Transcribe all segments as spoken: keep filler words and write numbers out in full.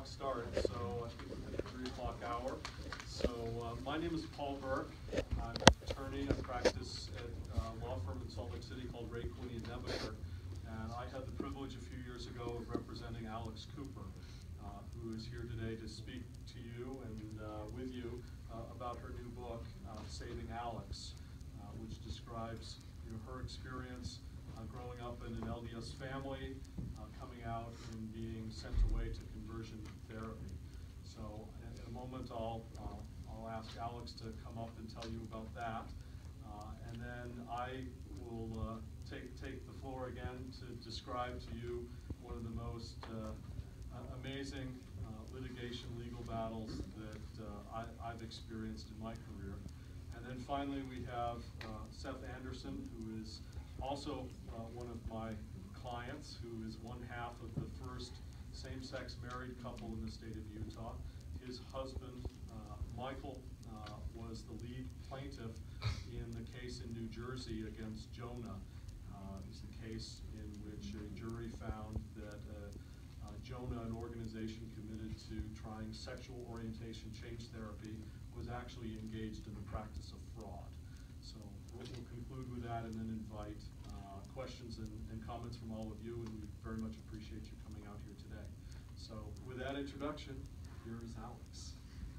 start, so I think we're at the three o'clock hour. So uh, my name is Paul Burke. I'm an attorney. I practice at a law firm in Salt Lake City called Ray Cooney and Nebaker. And I had the privilege a few years ago of representing Alex Cooper, uh, who is here today to speak to you and uh, with you uh, about her new book, uh, Saving Alex, uh, which describes you know, her experience uh, growing up in an L D S family, uh, coming out and being sent away to conversion therapy. So in, in a moment I'll, uh, I'll ask Alex to come up and tell you about that. Uh, and then I will uh, take, take the floor again to describe to you one of the most uh, uh, amazing uh, litigation legal battles that uh, I, I've experienced in my career. And then finally we have uh, Seth Anderson, who is also uh, one of my clients, who is one half of the first same-sex married couple in the state of Utah. His husband, uh, Michael, uh, was the lead plaintiff in the case in New Jersey against Joanna. Uh, it's the case in which a jury found that uh, uh, Joanna, an organization committed to trying sexual orientation change therapy, was actually engaged in the practice of fraud. So we'll, we'll conclude with that and then invite uh, questions and, and comments from all of you, and we very much appreciate you coming out here today. So with that introduction, here is Alex.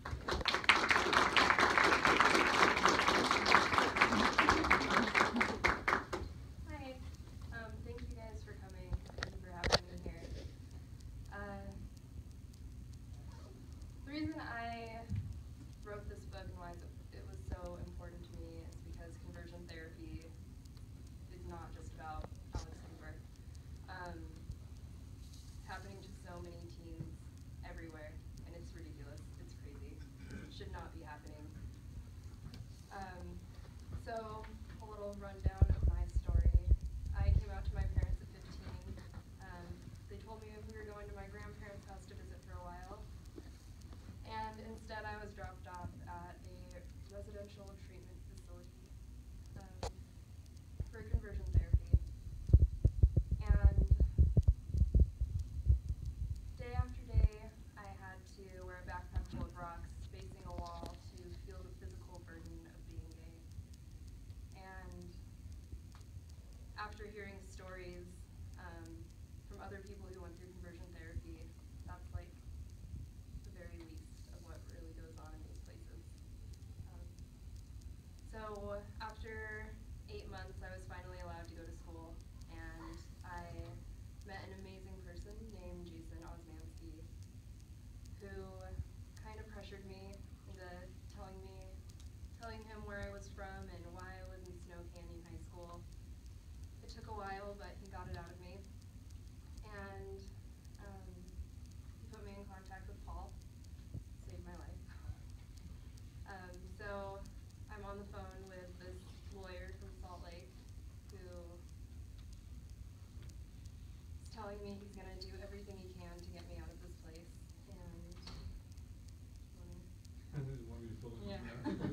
Hi, um, thank you guys for coming. Thank you for having me here. Uh, the reason I wrote this book and why it was so important to me is because conversion therapy is not just about Alex Cooper. Um, it's happening to so many teens everywhere, and it's ridiculous. It's crazy. It should not be happening. Um, so, a little rundown of my story. I came out to my parents at fifteen. Um, they told me we were going to my grandparents' house to visit for a while. And instead I was dropped off at a residential treatment facility um, for conversion therapy. And day after day I had to wear a backpack full of rocks, facing a wall to feel the physical burden of being gay. And after hearing stories um, from other people who went through conversion therapy, that's like the very least of what really goes on in these places. Um, so after eight months, I was finally allowed to go to school, and I met an amazing person named Jason Osmansky, who kind of pressured me into telling me, telling him where I was from and why I was in Snow Canyon High School. It took a while, but he got it out of me, and um, he put me in contact with Paul. Saved my life. Um, so I'm on the phone with this lawyer from Salt Lake who is telling me he's going to do everything he can to get me out of this place. And Want me to fill in? Yeah.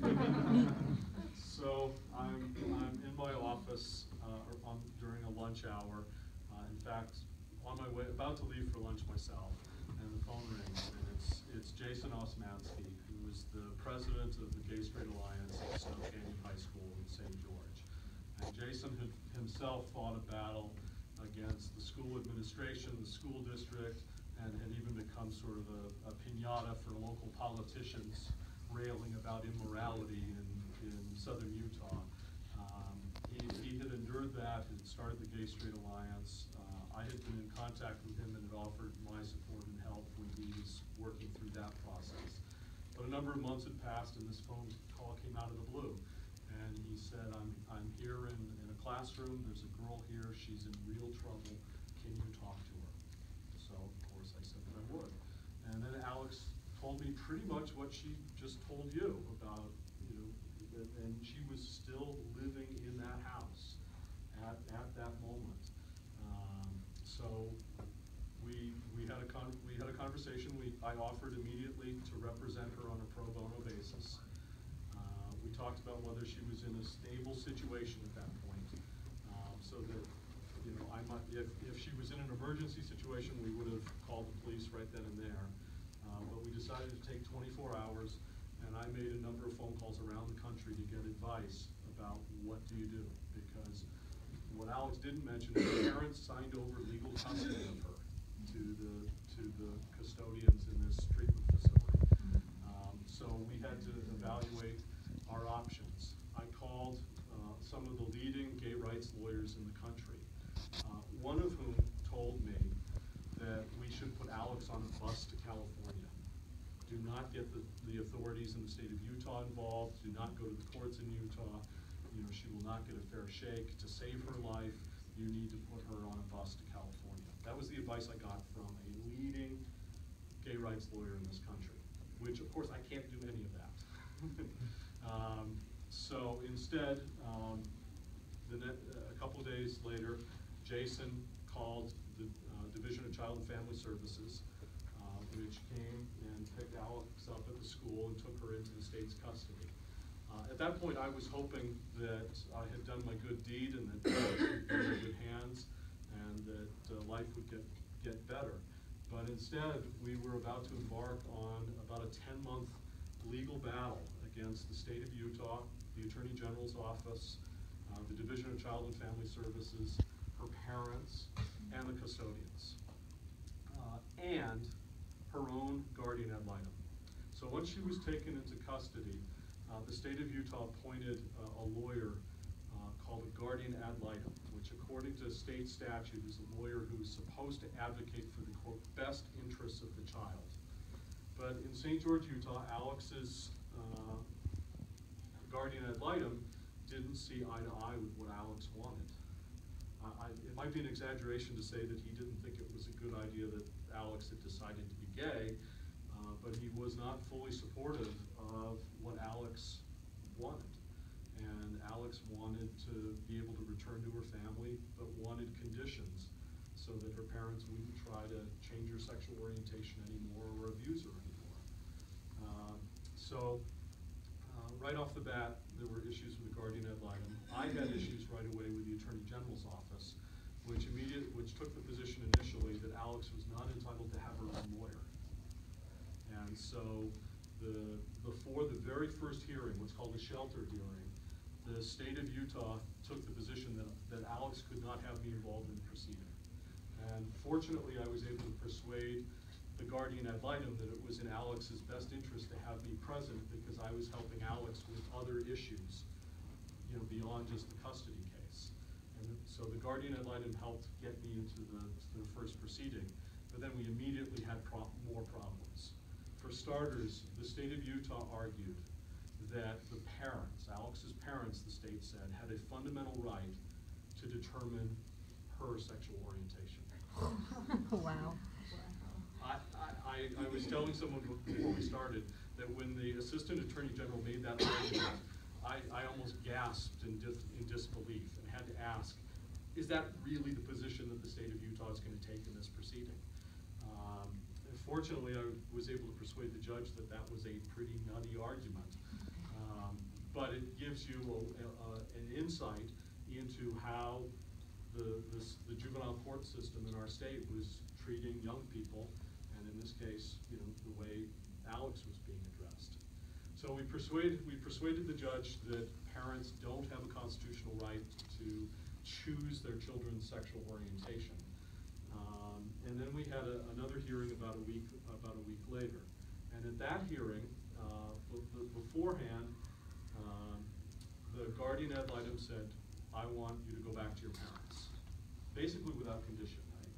So I'm, I'm in my office uh, on, during a lunch hour. Uh, in fact, on my way, about to leave for lunch myself, and the phone rings, and it's, it's Jason Osmansky, who is the president of the Gay Straight Alliance at Snow Canyon High School in Saint George. And Jason had himself fought a battle against the school administration, the school district, and had even become sort of a, a piñata for local politicians railing about immorality in, in southern Utah. Um, he, he had endured that, had started the Gay Straight Alliance. Uh, I had been in contact with him and had offered my support and help when he was working through that process. But a number of months had passed, and this phone call came out of the blue. And he said, I'm, I'm here in, in a classroom, there's a girl here, she's in real trouble, can you talk to her? So, of course, I said that I would. And then Alex told me pretty much what she just told you about, you know, and she was still living in that house at, at that moment. Um, so we we had a con we had a conversation. We I offered immediately to represent her on a pro bono basis. Uh, we talked about whether she was in a stable situation at that point, um, so that you know I might if if she was in an emergency situation, we would have called the police right then and there. decided to take twenty-four hours, and I made a number of phone calls around the country to get advice about what do you do, because what Alex didn't mention is the parents signed over legal custody of her to the to the custodians in this treatment facility. Um, so we had to evaluate our options. I called uh, some of the leading gay rights lawyers in the country, uh, one of whom told me that we should put Alex on a bus to California. Do not get the, the authorities in the state of Utah involved. Do not go to the courts in Utah. You know, she will not get a fair shake. To save her life, you need to put her on a bus to California. That was the advice I got from a leading gay rights lawyer in this country, which of course I can't do any of that. um, so instead, um, the net, uh, a couple of days later, Jason called the uh, Division of Child and Family Services, uh, which came and picked Alex up at the school and took her into the state's custody. Uh, at that point, I was hoping that I had done my good deed and that Alex would be in good hands and that uh, life would get, get better. But instead, we were about to embark on about a ten-month legal battle against the state of Utah, the Attorney General's office, uh, the Division of Child and Family Services, her parents, and the custodians, uh, and her own guardian ad litem. So once she was taken into custody, uh, the state of Utah appointed uh, a lawyer uh, called a guardian ad litem, which according to state statute is a lawyer who is supposed to advocate for the, quote, best interests of the child. But in Saint George, Utah, Alex's uh, guardian ad litem didn't see eye to eye with what Alex wanted. Uh, I, it might be an exaggeration to say that he didn't think it was a good idea that Alex had decided to be gay, uh, but he was not fully supportive of what Alex wanted. And Alex wanted to be able to return to her family, but wanted conditions so that her parents wouldn't try to change her sexual orientation anymore or abuse her anymore. Uh, so uh, right off the bat, there were issues with the guardian ad litem. I had issues right away with the Attorney General's office, which immediate, which took the position initially that Alex was not entitled to have her own lawyer. And so the before the very first hearing, what's called a shelter hearing, the state of Utah took the position that, that Alex could not have me involved in the proceeding. And fortunately, I was able to persuade the guardian ad litem that it was in Alex's best interest to have me present because I was helping Alex with other issues, you know, beyond just the custody case. And so the guardian ad litem helped get me into the, to the first proceeding, but then we immediately had pro more problems. For starters, the state of Utah argued that the parents, Alex's parents, the state said, had a fundamental right to determine her sexual orientation. Wow. I, I, I was telling someone before we started that when the Assistant Attorney General made that argument, I, I almost gasped in, dis, in disbelief and had to ask, is that really the position that the state of Utah is going to take in this proceeding? Um, fortunately, I was able to persuade the judge that that was a pretty nutty argument. Um, but it gives you a, a, an insight into how the, this, the juvenile court system in our state was treating young people, and in this case, you know, the way Alex was being addressed. So we persuaded, we persuaded the judge that parents don't have a constitutional right to choose their children's sexual orientation. Um, and then we had a, another hearing about a week about a week later. And at that hearing, uh, beforehand, um, the guardian ad litem said, I want you to go back to your parents. Basically without condition, right?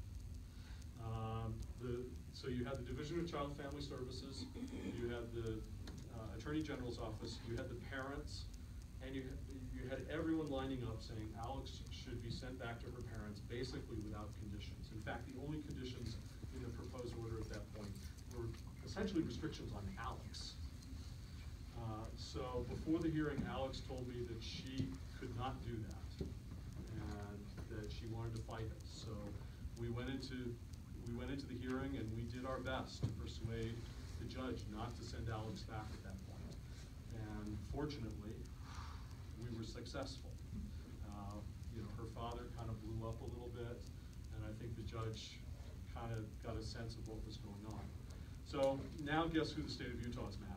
Um, the, so you had the Division of Child and Family Services, you had the uh, Attorney General's office, you had the parents, and you, you had everyone lining up saying Alex should be sent back to her parents basically without conditions. In fact, the only conditions in the proposed order at that point were essentially restrictions on Alex. Uh, so before the hearing, Alex told me that she could not do that and that she wanted to fight it. So we went into we went into the hearing and we did our best to persuade the judge not to send Alex back at that point. And fortunately, we were successful. Uh, you know, her father kind of blew up a little bit, and I think the judge kind of got a sense of what was going on. So now guess who the state of Utah is mad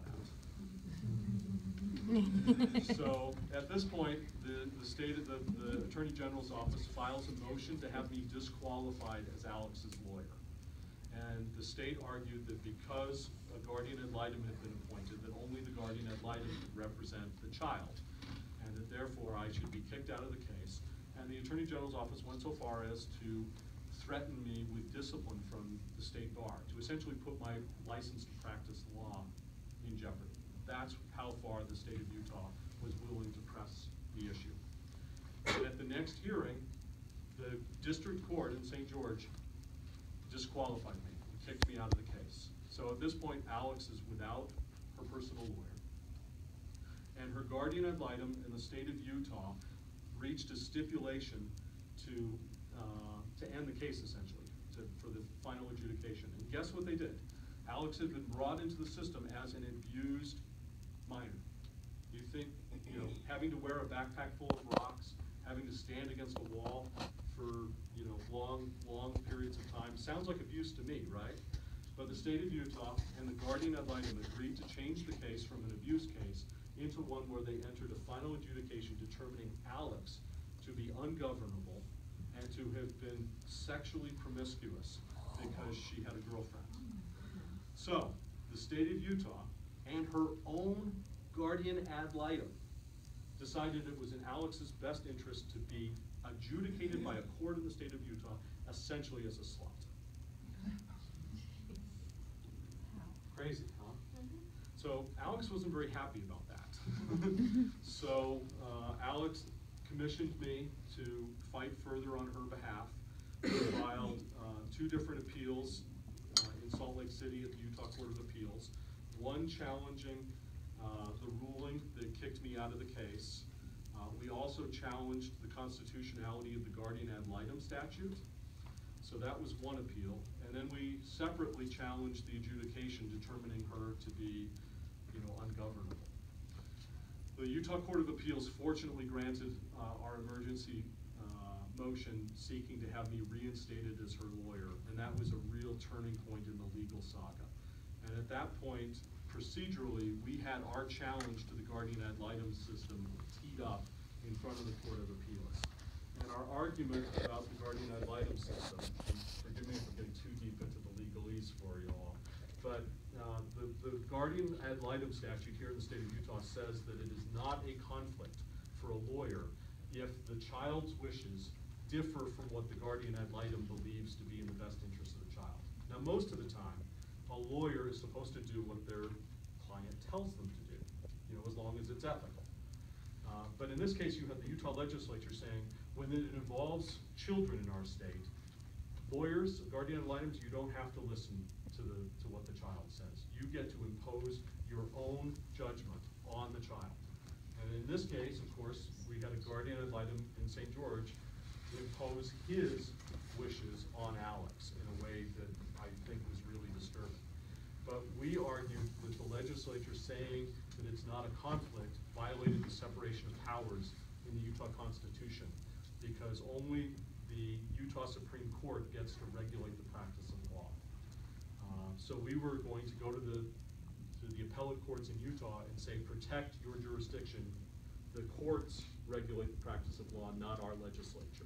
at? So at this point, the, the state of the, the Attorney General's office files a motion to have me disqualified as Alex's lawyer. And the state argued that because a guardian ad litem had been appointed, that only the guardian ad litem could represent the child, and that therefore I should be kicked out of the case. And the Attorney General's office went so far as to threaten me with discipline from the state bar, to essentially put my license to practice law in jeopardy. That's how far the state of Utah was willing to press the issue. And at the next hearing, the district court in Saint George disqualified me, kicked me out of the case. So at this point, Alex is without her personal lawyer. And her guardian ad litem in the state of Utah reached a stipulation to uh, to end the case, essentially, to, for the final adjudication. And guess what they did? Alex had been brought into the system as an abused minor. You think, you know, having to wear a backpack full of rocks, having to stand against a wall for, you know, long, long periods of time, sounds like abuse to me, right? But the state of Utah and the guardian ad litem agreed to change the case from an abuse case into one where they entered a final adjudication determining Alex to be ungovernable and to have been sexually promiscuous because she had a girlfriend. So, the state of Utah and her own guardian ad litem decided it was in Alex's best interest to be adjudicated by a court in the state of Utah essentially as a slut. Crazy, huh? Mm-hmm. So Alex wasn't very happy about that. So uh, Alex commissioned me to fight further on her behalf. We filed uh, two different appeals uh, in Salt Lake City at the Utah Court of Appeals. One challenging uh, the ruling that kicked me out of the case. Uh, we also challenged the constitutionality of the guardian ad litem statute. So that was one appeal. And then we separately challenged the adjudication determining her to be, you know, ungovernable. The Utah Court of Appeals fortunately granted uh, our emergency uh, motion seeking to have me reinstated as her lawyer, and that was a real turning point in the legal saga. And at that point, procedurally, we had our challenge to the guardian ad litem system teed up in front of the Court of Appeals. And our argument about the guardian ad litem system, and forgive me if I'm getting too deep into the legalese for you all, but uh, the, the guardian ad litem statute here in the state of Utah says that it is not a conflict for a lawyer if the child's wishes differ from what the guardian ad litem believes to be in the best interest of the child. Now, most of the time, a lawyer is supposed to do what their client tells them to do, you know, as long as it's ethical. Uh, but in this case, you have the Utah legislature saying, when it involves children in our state, lawyers, guardian ad litems, you don't have to listen to the to what the child says. You get to impose your own judgment on the child. And in this case, of course, we had a guardian ad litem in Saint George impose his wishes on Alex in a way that I think was really disturbing. But we argued that the legislature saying that it's not a conflict violated the separation of powers in the Utah Constitution, because only the Utah Supreme Court gets to regulate the practice of law. Uh, so we were going to go to the to the appellate courts in Utah and say, protect your jurisdiction. The courts regulate the practice of law, not our legislature.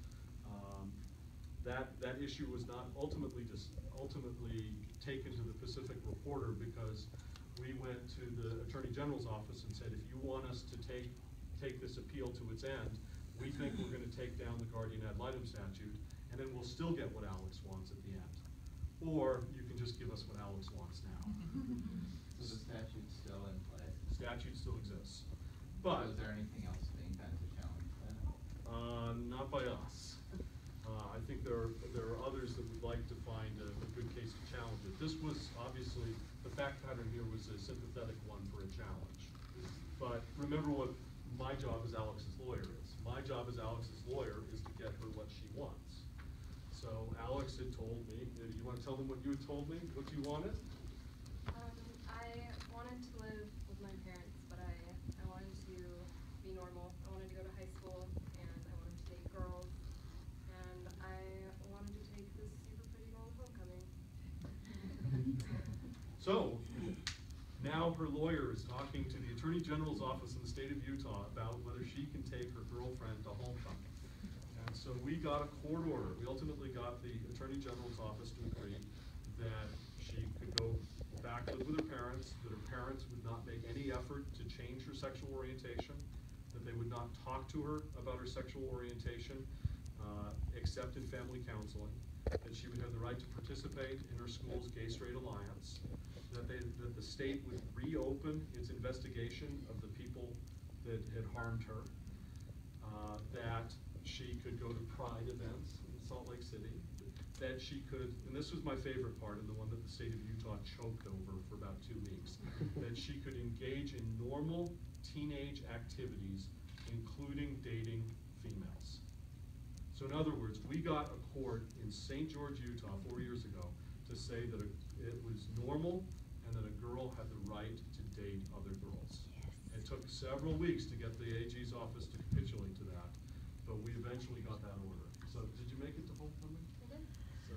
Um, that that issue was not ultimately dis ultimately taken to the Pacific Reporter, because we went to the Attorney General's office and said, if you want us to take take this appeal to its end, we think we're going to take down the guardian ad litem statute, and then we'll still get what Alex wants at the end. Or you can just give us what Alex wants now. So the statute's still in play? Statute still exists. But so is there anything else being done to challenge that? Uh, not by us. Uh, I think there are, there are others that would like to find a, a good case to challenge it. This was obviously, the fact pattern here was a sympathetic one for a challenge. But remember what my job as Alex's lawyer is. My job as Alex's lawyer is to get her what she wants. So Alex had told me, you want to tell them what you had told me, what you wanted? Um, I wanted to live with my parents, but I, I wanted to be normal. I wanted to go to high school, and I wanted to date girls, and I wanted to take this super pretty girl to homecoming. So, now her lawyer is talking to the Attorney General's office in the state of Utah about whether she can take her girlfriend to homecoming. And so we got a court order. We ultimately got the Attorney General's office to agree that she could go back live with her parents, that her parents would not make any effort to change her sexual orientation, that they would not talk to her about her sexual orientation, uh, except in family counseling, that she would have the right to participate in her school's Gay Straight Alliance, that they, that the state would reopen its investigation of the people that had harmed her, uh, that she could go to Pride events in Salt Lake City, that she could, and this was my favorite part and the one that the state of Utah choked over for about two weeks, that she could engage in normal teenage activities, including dating females. So in other words, we got a court in Saint George, Utah, four years ago to say that it was normal and that a girl had the right to date other girls. Yes. It took several weeks to get the A G's office to capitulate to that, but we eventually got that order. So did you make it to homecoming? I did. So.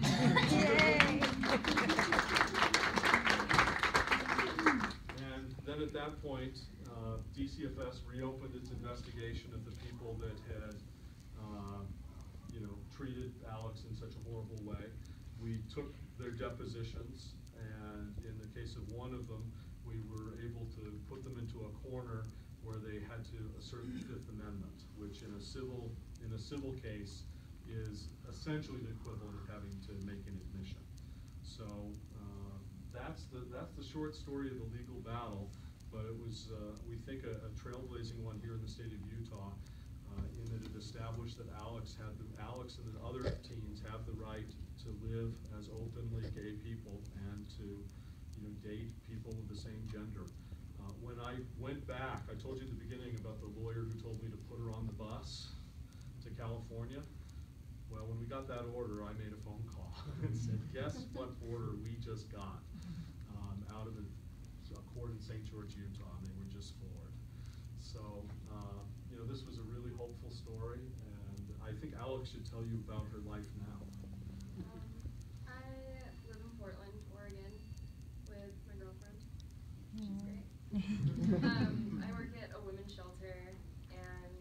And then at that point, uh, D C F S reopened its investigation of the people that had uh, you know, treated Alex in such a horrible way. We took their depositions, and in the case of one of them, we were able to put them into a corner where they had to assert the Fifth Amendment, which in a civil in a civil case is essentially the equivalent of having to make an admission. So uh, that's the that's the short story of the legal battle, but it was uh, we think a, a trailblazing one here in the state of Utah, uh, in that it established that Alex had the Alex and the other teens have the right to live as openly gay people and to, you know, date people of the same gender. Uh, when I went back, I told you at the beginning about the lawyer who told me to put her on the bus to California. Well, when we got that order, I made a phone call and said, guess what order we just got um, out of a, a court in Saint George, Utah, and they were just floored. So, uh, you know, this was a really hopeful story, and I think Alex should tell you about her life now. Um, I live in Portland, Oregon, with my girlfriend. She's great. um, I work at a women's shelter, and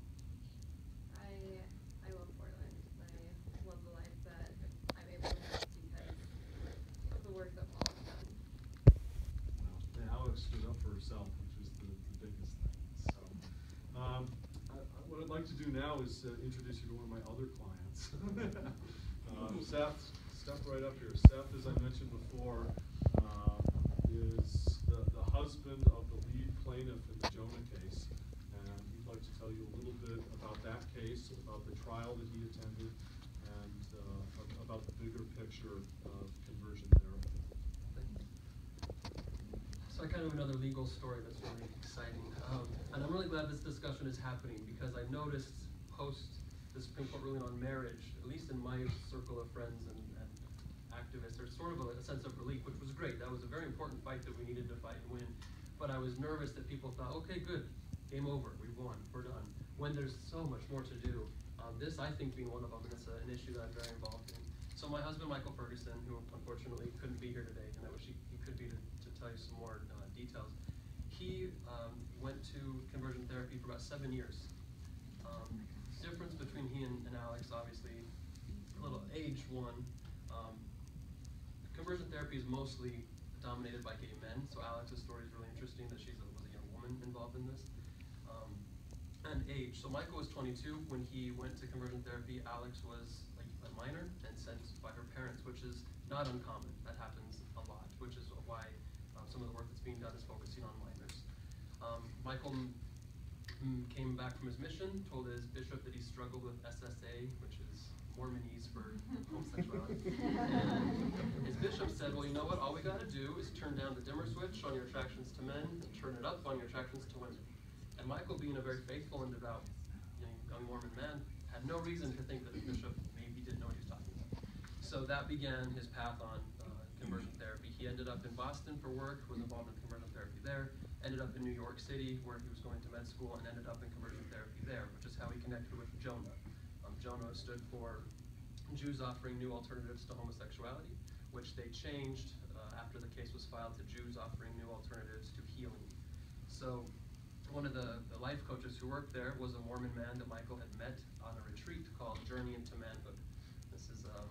I I love Portland. I love the life that I'm able to have because of the work that Paul has done. Well, and Alex stood up for herself, which is the, the biggest thing. So, um, I, I, what I'd like to do now is uh, introduce you to one of my other clients. um, Seth, step right up here. Seth, as I mentioned before, uh, is the, the husband of the lead plaintiff in the Joanna case, and he'd like to tell you a little bit about that case, about the trial that he attended, and uh, about the bigger picture of conversion therapy. So I kind of have another legal story that's really exciting, um, and I'm really glad this discussion is happening because I noticed post the Supreme Court ruling on marriage, at least in my circle of friends and, and activists, there's sort of a, a sense of relief, which was great. That was a very important fight that we needed to fight and win. But I was nervous that people thought, okay, good, game over, we've won, we're done. When there's so much more to do. Um, this, I think, being one of them, and it's a, an issue that I'm very involved in. So my husband, Michael Ferguson, who unfortunately couldn't be here today, and I wish he, he could be to, to tell you some more uh, details, he um, went to conversion therapy for about seven years. Um, difference between he and, and Alex, obviously, a little age one. Um, conversion therapy is mostly dominated by gay men, so Alex's story is really interesting that she was a young woman involved in this. Um, and age. So Michael was twenty-two when he went to conversion therapy. Alex was like a minor and sent by her parents, which is not uncommon. That happens a lot, which is why um, some of the work that's being done is focusing on minors. Um, Michael came back from his mission, told his bishop that he struggled with S S A, which is Mormonese for homosexuality. And his bishop said, well, you know what, all we gotta do is turn down the dimmer switch on your attractions to men and turn it up on your attractions to women. And Michael, being a very faithful and devout young Mormon man, had no reason to think that the bishop maybe didn't know what he was talking about. So that began his path on uh, conversion therapy. He ended up in Boston for work, was involved in conversion therapy there, ended up in New York City where he was going to med school, and ended up in conversion therapy there, which is how he connected with Joanna. Um, Joanna stood for Jews offering new alternatives to homosexuality, which they changed uh, after the case was offering new alternatives to healing. So one of the, the life coaches who worked there was a Mormon man that Michael had met on a retreat called Journey into Manhood. This is um,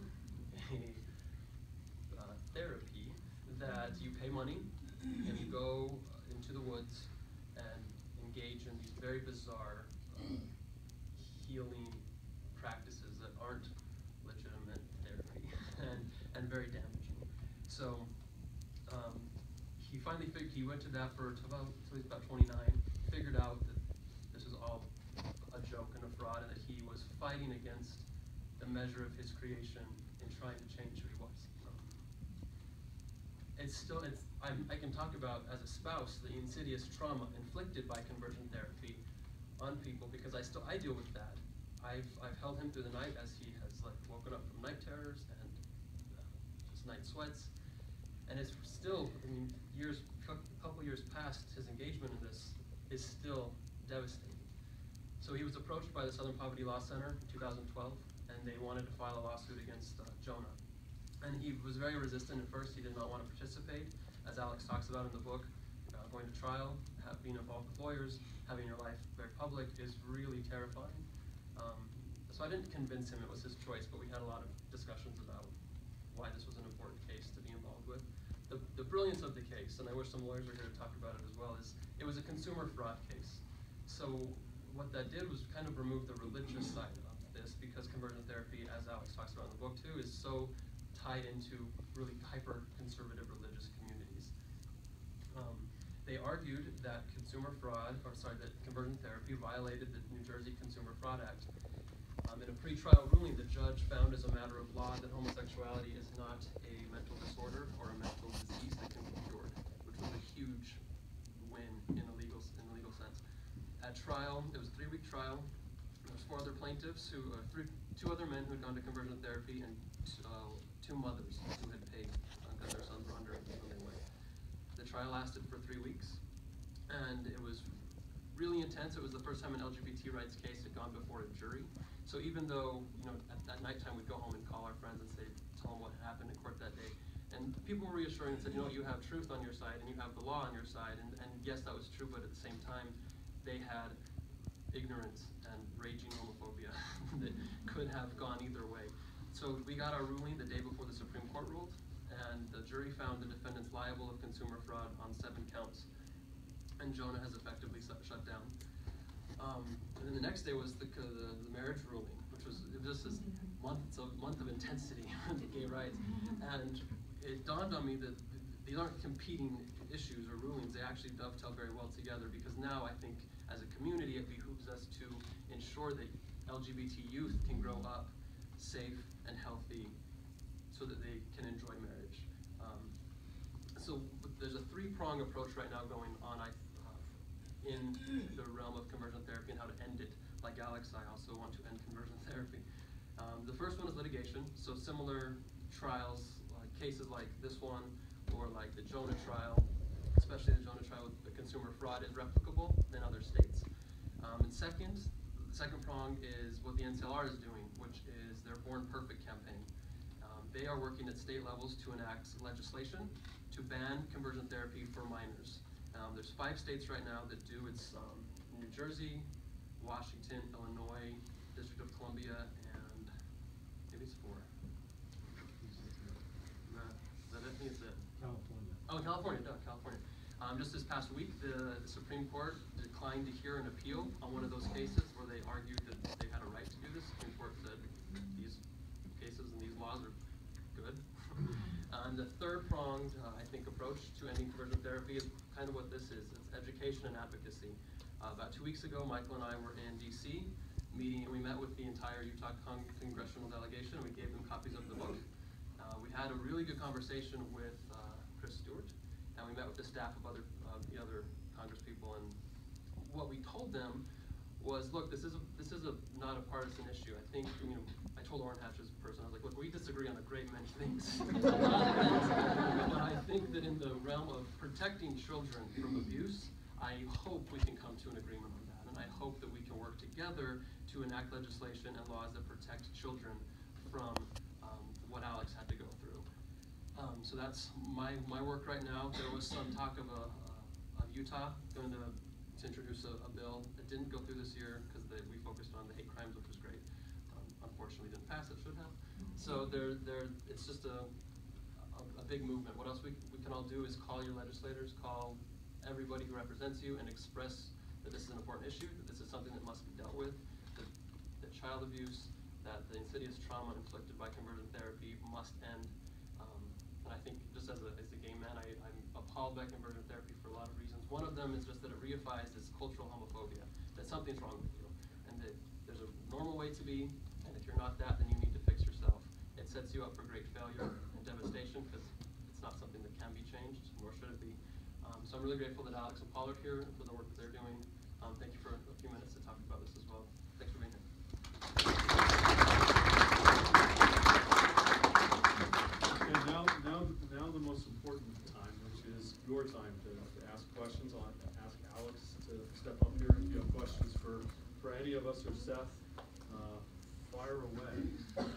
a uh, therapy that you pay money and you go into the woods and engage in these very bizarre uh, healing practices that aren't legitimate therapy and, and very damaging. So um, he finally figured, he went to that for about, till he was about twenty-nine, figured out that this was all a joke and a fraud, and that he was fighting against the measure of his creation in trying to change who he was. Um, it's still, it's, I'm, I can talk about as a spouse the insidious trauma inflicted by conversion therapy on people, because I still, I deal with that. I've, I've held him through the night as he has like woken up from night terrors and uh, just night sweats. And it's still, I mean, years, a couple years past his engagement in this, is still devastating. So he was approached by the Southern Poverty Law Center in two thousand twelve, and they wanted to file a lawsuit against uh, Jonah. And he was very resistant at first. He did not want to participate. As Alex talks about in the book, uh, going to trial, have, being involved with lawyers, having your life very public is really terrifying. Um, so I didn't convince him it was his choice, but we had a lot of discussions about why this was an important case to be involved with. The, the brilliance of the case, and I wish some lawyers were here to talk about it as well, is it was a consumer fraud case. So what that did was kind of remove the religious side of this, because conversion therapy, as Alex talks about in the book too, is so tied into really hyper-conservative religious communities. Um, they argued that consumer fraud, or sorry, that conversion therapy violated the New Jersey Consumer Fraud Act. Um, in a pretrial ruling, the judge found as a matter of law that homosexuality is not a mental disorder or a mental disease that can be cured, which was a huge win in a legal, in a legal sense. At trial, it was a three-week trial. There was four other plaintiffs, who, uh, three, two other men who had gone to conversion therapy, and uh, two mothers who had paid because their sons were under eighteen when they went. The trial lasted for three weeks, and it was really intense. It was the first time an L G B T rights case had gone before a jury. So even though, you know, at, at nighttime we'd go home and call our friends and say, tell them what happened in court that day. And people were reassuring and said, you know, you have truth on your side and you have the law on your side. And, and yes, that was true, but at the same time, they had ignorance and raging homophobia that could have gone either way. So we got our ruling the day before the Supreme Court ruled, and the jury found the defendants liable of consumer fraud on seven counts. And Jonah has effectively shut down. Um, and then the next day was the, uh, the, the marriage ruling, which was just this month, it's a month of intensity on gay rights. And it dawned on me that these aren't competing issues or rulings, they actually dovetail very well together, because now I think as a community it behooves us to ensure that L G B T youth can grow up safe and healthy so that they can enjoy marriage. Um, so there's a three-prong approach right now going on, I in the realm of conversion therapy and how to end it. Like Alex, I also want to end conversion therapy. Um, the first one is litigation. So similar trials, like cases like this one, or like the Jonah trial, especially the Jonah trial with the consumer fraud, is replicable in other states. Um, and second, the second prong is what the N C L R is doing, which is their Born Perfect campaign. Um, they are working at state levels to enact legislation to ban conversion therapy for minors. Um, there's five states right now that do. It's um, New Jersey, Washington, Illinois, District of Columbia, and maybe it's four. Uh, is that it? I think it's it. California. Oh, California, no, California. Um, just this past week, the, the Supreme Court declined to hear an appeal on one of those cases where they argued that they had a right to do this. The Supreme Court said these cases and these laws are good. And the third pronged, uh, I think, approach to ending conversion therapy is kind of what this is. It's education and advocacy. Uh, about two weeks ago, Michael and I were in D C meeting, and we met with the entire Utah con congressional delegation, and we gave them copies of the book. Uh, we had a really good conversation with uh, Chris Stewart, and we met with the staff of other uh, the other congresspeople, and what we told them was, look, this is a, this is a not a partisan issue. I think, you know, I told Orrin Hatch's person, I was like, look, we disagree on a great many things. But I think that in the realm of protecting children from abuse, I hope we can come to an agreement on that. And I hope that we can work together to enact legislation and laws that protect children from um, what Alex had to go through. Um, so that's my, my work right now. There was some talk of a, uh, of Utah going to, to introduce a, a bill. It didn't go through this year because we focused on the hate crimes, which was great. Um, unfortunately, didn't pass. It should have. So there, there, it's just a, a, a big movement. What else we, we can all do is call your legislators, call everybody who represents you, and express that this is an important issue, that this is something that must be dealt with, that, that child abuse, that the insidious trauma inflicted by conversion therapy must end. Um, and I think just as a, as a gay man, I, I'm appalled by conversion therapy for a lot of reasons. One of them is just that it reifies this cultural homophobia, that something's wrong with you, and that there's a normal way to be, and if you're not that, then you need to fix yourself. It sets you up for great failure and devastation because it's not something that can be changed, nor should it be. Um, so I'm really grateful that Alex and Paul are here and for the work that they're doing. Um, thank you for a few minutes to talk about this as well. Thanks for being here. Okay, now, now, now the most important time, which is your time to, to ask questions. I'll ask Alex to step up here if you have questions for, for any of us or Seth. Uh, fire away.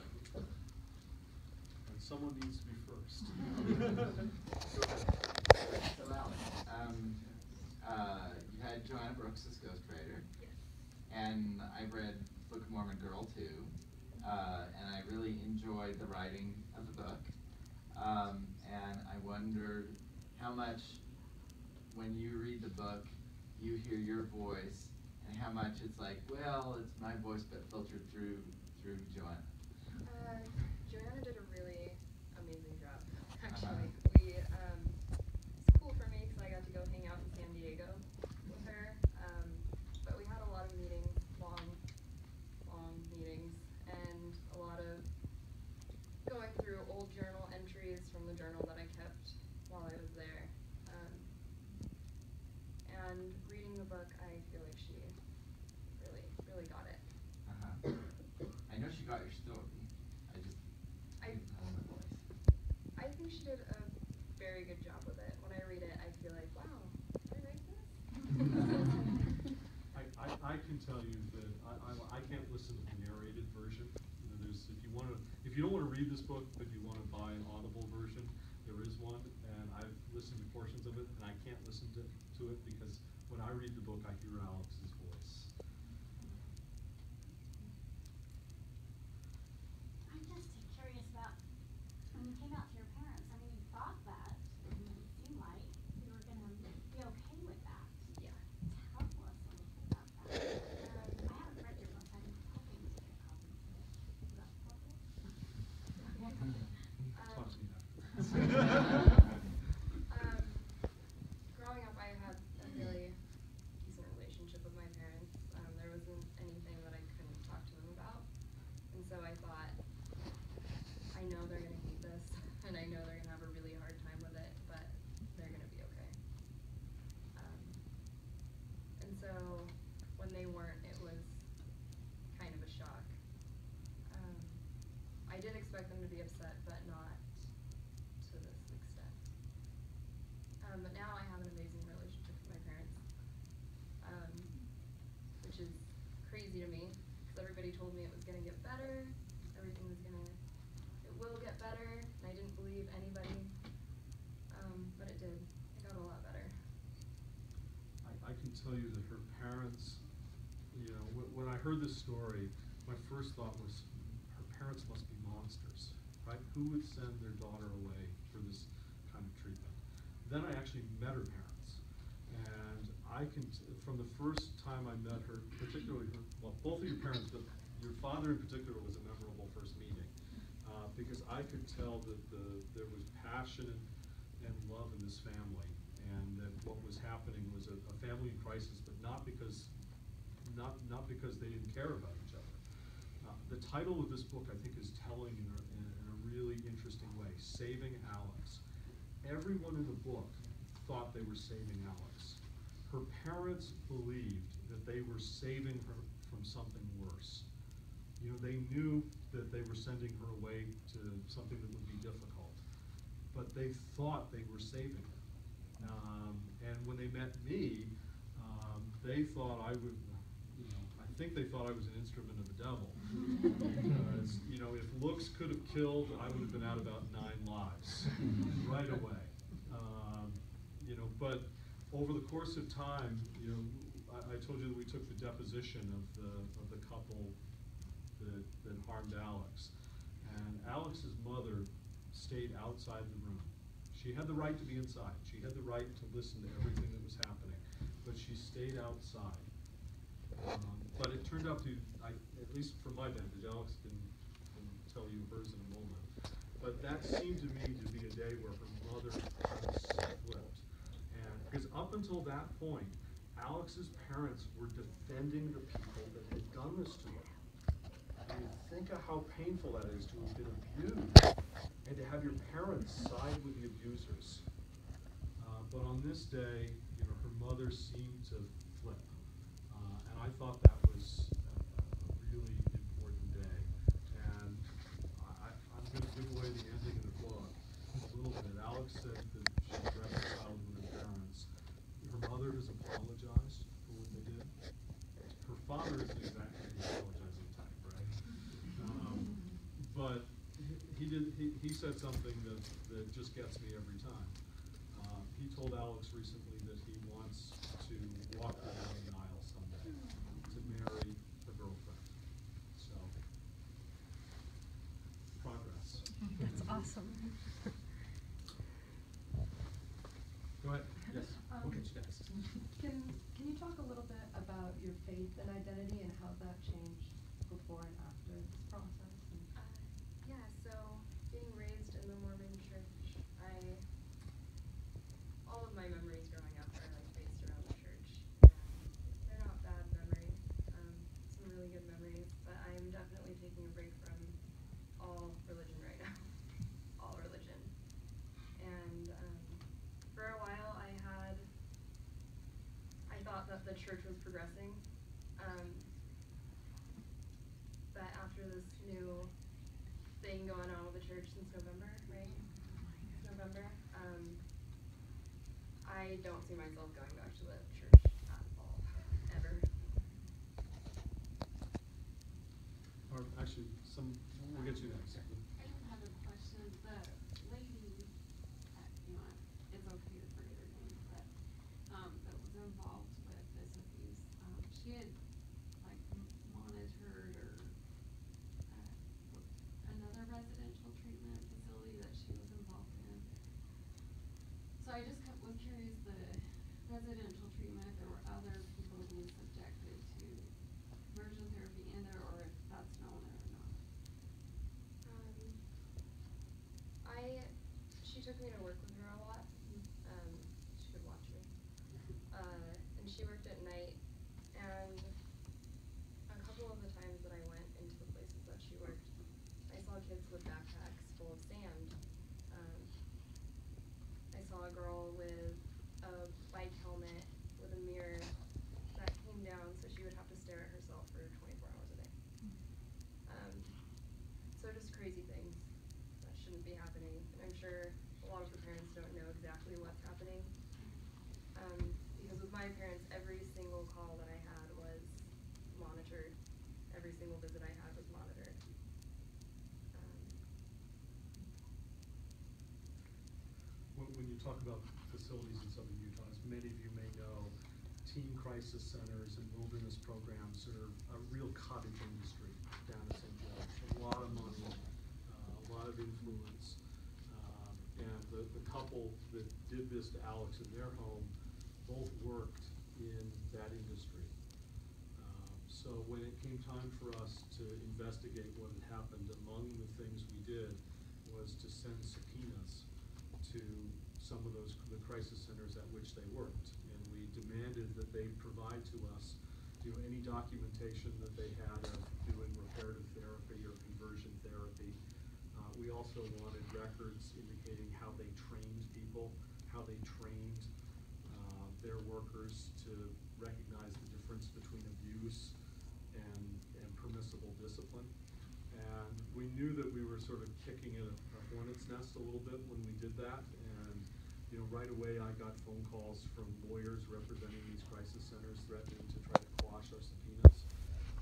And someone needs to be first. Go ahead. So Alex, um, uh, you had Joanna Brooks as ghostwriter. Yes. And I read Book of Mormon Girl too, uh, and I really enjoyed the writing of the book. Um, and I wondered how much, when you read the book, you hear your voice, and how much it's like, well, it's my voice, but filtered through through Joanna. Uh, Joanna did a really amazing job, actually. Uh-huh. We, um, it's cool for me because I got to go hang out in San Diego with her. Um, but we had a lot of meetings, long, long meetings, and a lot of going through old journal entries from the journal that I kept while I was there. Um, and reading the book, I feel like she really, really got it. Uh-huh. I know she got your story. I just I- didn't know the voice. I think she did a very good job with it. When I read it, I feel like, wow, did I write this? I, I, I can tell you that I, I, I can't listen to the narrated version. You know, there's, if you want to, if you don't want to read this book, but you want to buy an Audible version, there is one, and I've listened to portions of it, and I can't listen to, to it because when I read the book, I hear Alex's voice. I'm just curious about, when you came out to your parents, I mean, you thought that, I mean, it seemed like you were gonna be okay with that. Yeah. Tell us a little bit about that. Um, I haven't read your book, I'm hoping to get a copy today. Is that possible? Talk to me Um, um, growing up, I had a really decent relationship with my parents. Um, there wasn't anything that I couldn't talk to them about. And so I thought, I know they're gonna hate this, and I know they're gonna have a really hard time with it, but they're gonna be okay. Um, and so when they weren't, it was kind of a shock. Um, I did expect them to be upset, but not to this extent. Um, but now I have an amazing relationship with my parents, um, which is crazy to me, because everybody told me it was gonna get better, everything was gonna, it will get better, and I didn't believe anybody, um, but it did. It got a lot better. I, I can tell you that her parents, you know, when, when I heard this story, my first thought was, her parents must be monsters, right? Who would send their daughter away for this kind of treatment? Then I actually met her parents, and I can, t from the first time I met her, particularly her, well, both of your parents, but your father in particular was a memorable first meeting, uh, because I could tell that the, there was passion and, and love in this family, and that what was happening was a, a family in crisis, but not because, not, not because they didn't care about each other. Uh, the title of this book, I think, is telling in a, in, in a really interesting way, Saving Alex. Everyone in the book thought they were saving Alex. Her parents believed that they were saving her from something worse. You know, they knew that they were sending her away to something that would be difficult, but they thought they were saving her. Um, and when they met me, um, they thought I would, you know, I think they thought I was an instrument of the devil. Because, you know, if looks could have killed, I would have been out about nine lives right away. Um, you know, but over the course of time, you know, I, I told you that we took the deposition of the of the couple that, that harmed Alex. And Alex's mother stayed outside the room. She had the right to be inside. She had the right to listen to everything that was happening, but she stayed outside. Um, but it turned out to, I, at least from my vantage, Alex can, can tell you hers in a moment, but that seemed to me to be a day where her mother kind of flipped. And because up until that point, Alex's parents were defending the people that had done this to her. I mean, think of how painful that is to have been abused and to have your parents side with the abusers. Uh, but on this day, you know, her mother seemed to flip. Uh, and I thought that was a, a really important day. And I, I'm going to give away the ending of the book a little bit. Alex said that she's reconciled with her parents. Her mother has apologized for what they did. Her father isn't exactly the apologizing type, right? Um, but he did. He, he said something that, that just gets me every time. Uh, he told Alex recently that he wants to walk her down the aisle someday to marry a girlfriend. So, progress. That's awesome. Go ahead. Yes. Um, We'll get you guys. Can Can you talk a little bit about your faith and identity and how that changed before and after this process? And Uh, yeah, so being raised in the Mormon church, I, all of my memories growing up are like based around the church. And they're not bad memories, um, some really good memories, but I'm definitely taking a break from all religion right now, all religion. And um, for a while I had, I thought that the church was progressing. Um, but after this new thing going on with the church since November, right? November. Um, I don't see myself going back to the church at all, ever. Or actually, some. We'll get you next. I just have a question. The lady, uh, you know, it's okay to forget her name, but um, that was involved with this abuse. Um, she had like m- monitored or uh, another residential treatment facility that she was involved in. So I just kept, was curious the residential treatment, if there were other people being subjected to conversion therapy in there, or if that's known there or not. Um, I, she took me to work with her a lot. Um, she could watch me. Uh, and she worked at night, and a couple of the times that I went into the places that she worked, I saw kids with backpacks full of sand. Um, I saw a girl with a bike helmet with a mirror that came down so she would have to stare at herself for twenty-four hours a day. Um, so just crazy things that shouldn't be happening. And I'm sure a lot of the parents don't know exactly what's happening. Um, because with my parents, every single call that I had was monitored. Every single visit I had was monitored. Um, When, when you talk about facilities in southern Utah, as many of you may know, teen crisis centers and wilderness programs are a real cottage industry down in Saint Joe. A lot of money, uh, a lot of influence. Um, and the, the couple that did this to Alex in their home both worked in that industry. Um, so when it came time for us to investigate what had happened, among the things we did was to send subpoenas to some of those the crisis centers at which they worked, and we demanded that they provide to us, you know, any documentation that they had of doing reparative therapy or conversion therapy. Uh, we also wanted records indicating how they trained people, how they trained uh, their workers to recognize the difference between abuse and and permissible discipline. And we knew that we were sort of kicking at a, a hornet's nest a little bit when we did that. And, you know, right away I got phone calls from lawyers representing these crisis centers threatening to try to quash our subpoenas.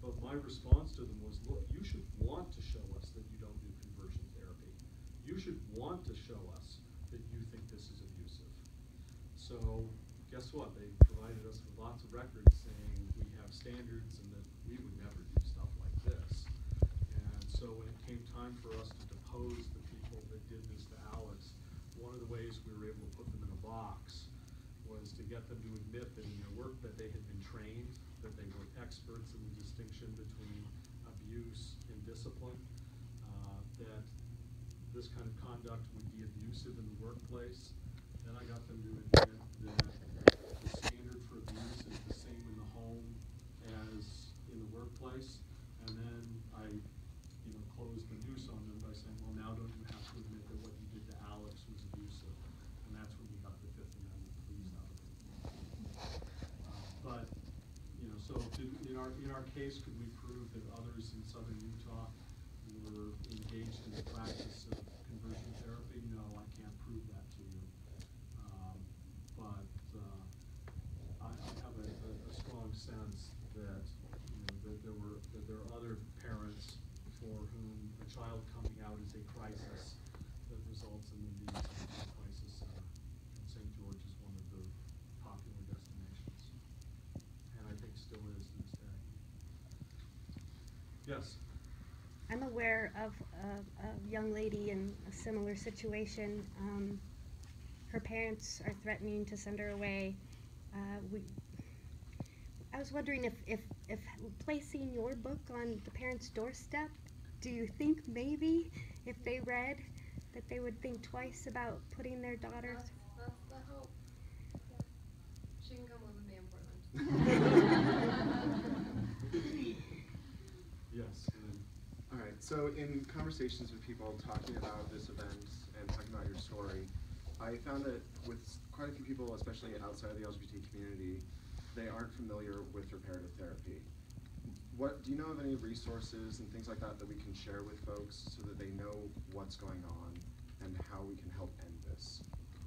but my response to them was, look, you should want to show us that you don't do conversion therapy. You should want to show us that you think this is abusive. So guess what? They provided us with lots of records saying we have standards and that we would never do stuff like this. And so when it came time for us to depose the people that did this to Alex, one of the ways we were able to put them in a box was to get them to admit that in their work that they had been trained, that they were experts in the distinction between abuse and discipline, uh, that this kind of conduct would be abusive in the workplace. Then I got them to admit that the standard for abuse is the same in the home as in the workplace. And then I, you know, closed the noose on them by saying, well, now don't you have to admit that what you did to Alex was abusive? And that's when we got the Fifth Amendment pleas out of it. Uh, but, you know, so did, in our in our case, could we prove that others in southern Utah were engaged in the practice of conversion therapy? No, I can't prove that to you. Um, but uh, I, I have a, a, a strong sense that, you know, that there were that there are other parents for whom a child coming out is a crisis that results in them being sent to a crisis center. And Saint George is one of the popular destinations, and I think still is to this day. Yes. I'm aware of a, a young lady in a similar situation. Um, her parents are threatening to send her away. Uh, we, I was wondering if, if, if placing your book on the parents' doorstep, do you think maybe if they read that they would think twice about putting their daughters? That's, that's the hope. Yeah. She can come live with me in Portland. Yes. And then All right, so in conversations with people talking about this event and talking about your story, I found that with quite a few people, especially outside of the L G B T community, they aren't familiar with reparative therapy. What, do you know of any resources and things like that that we can share with folks so that they know what's going on and how we can help end this?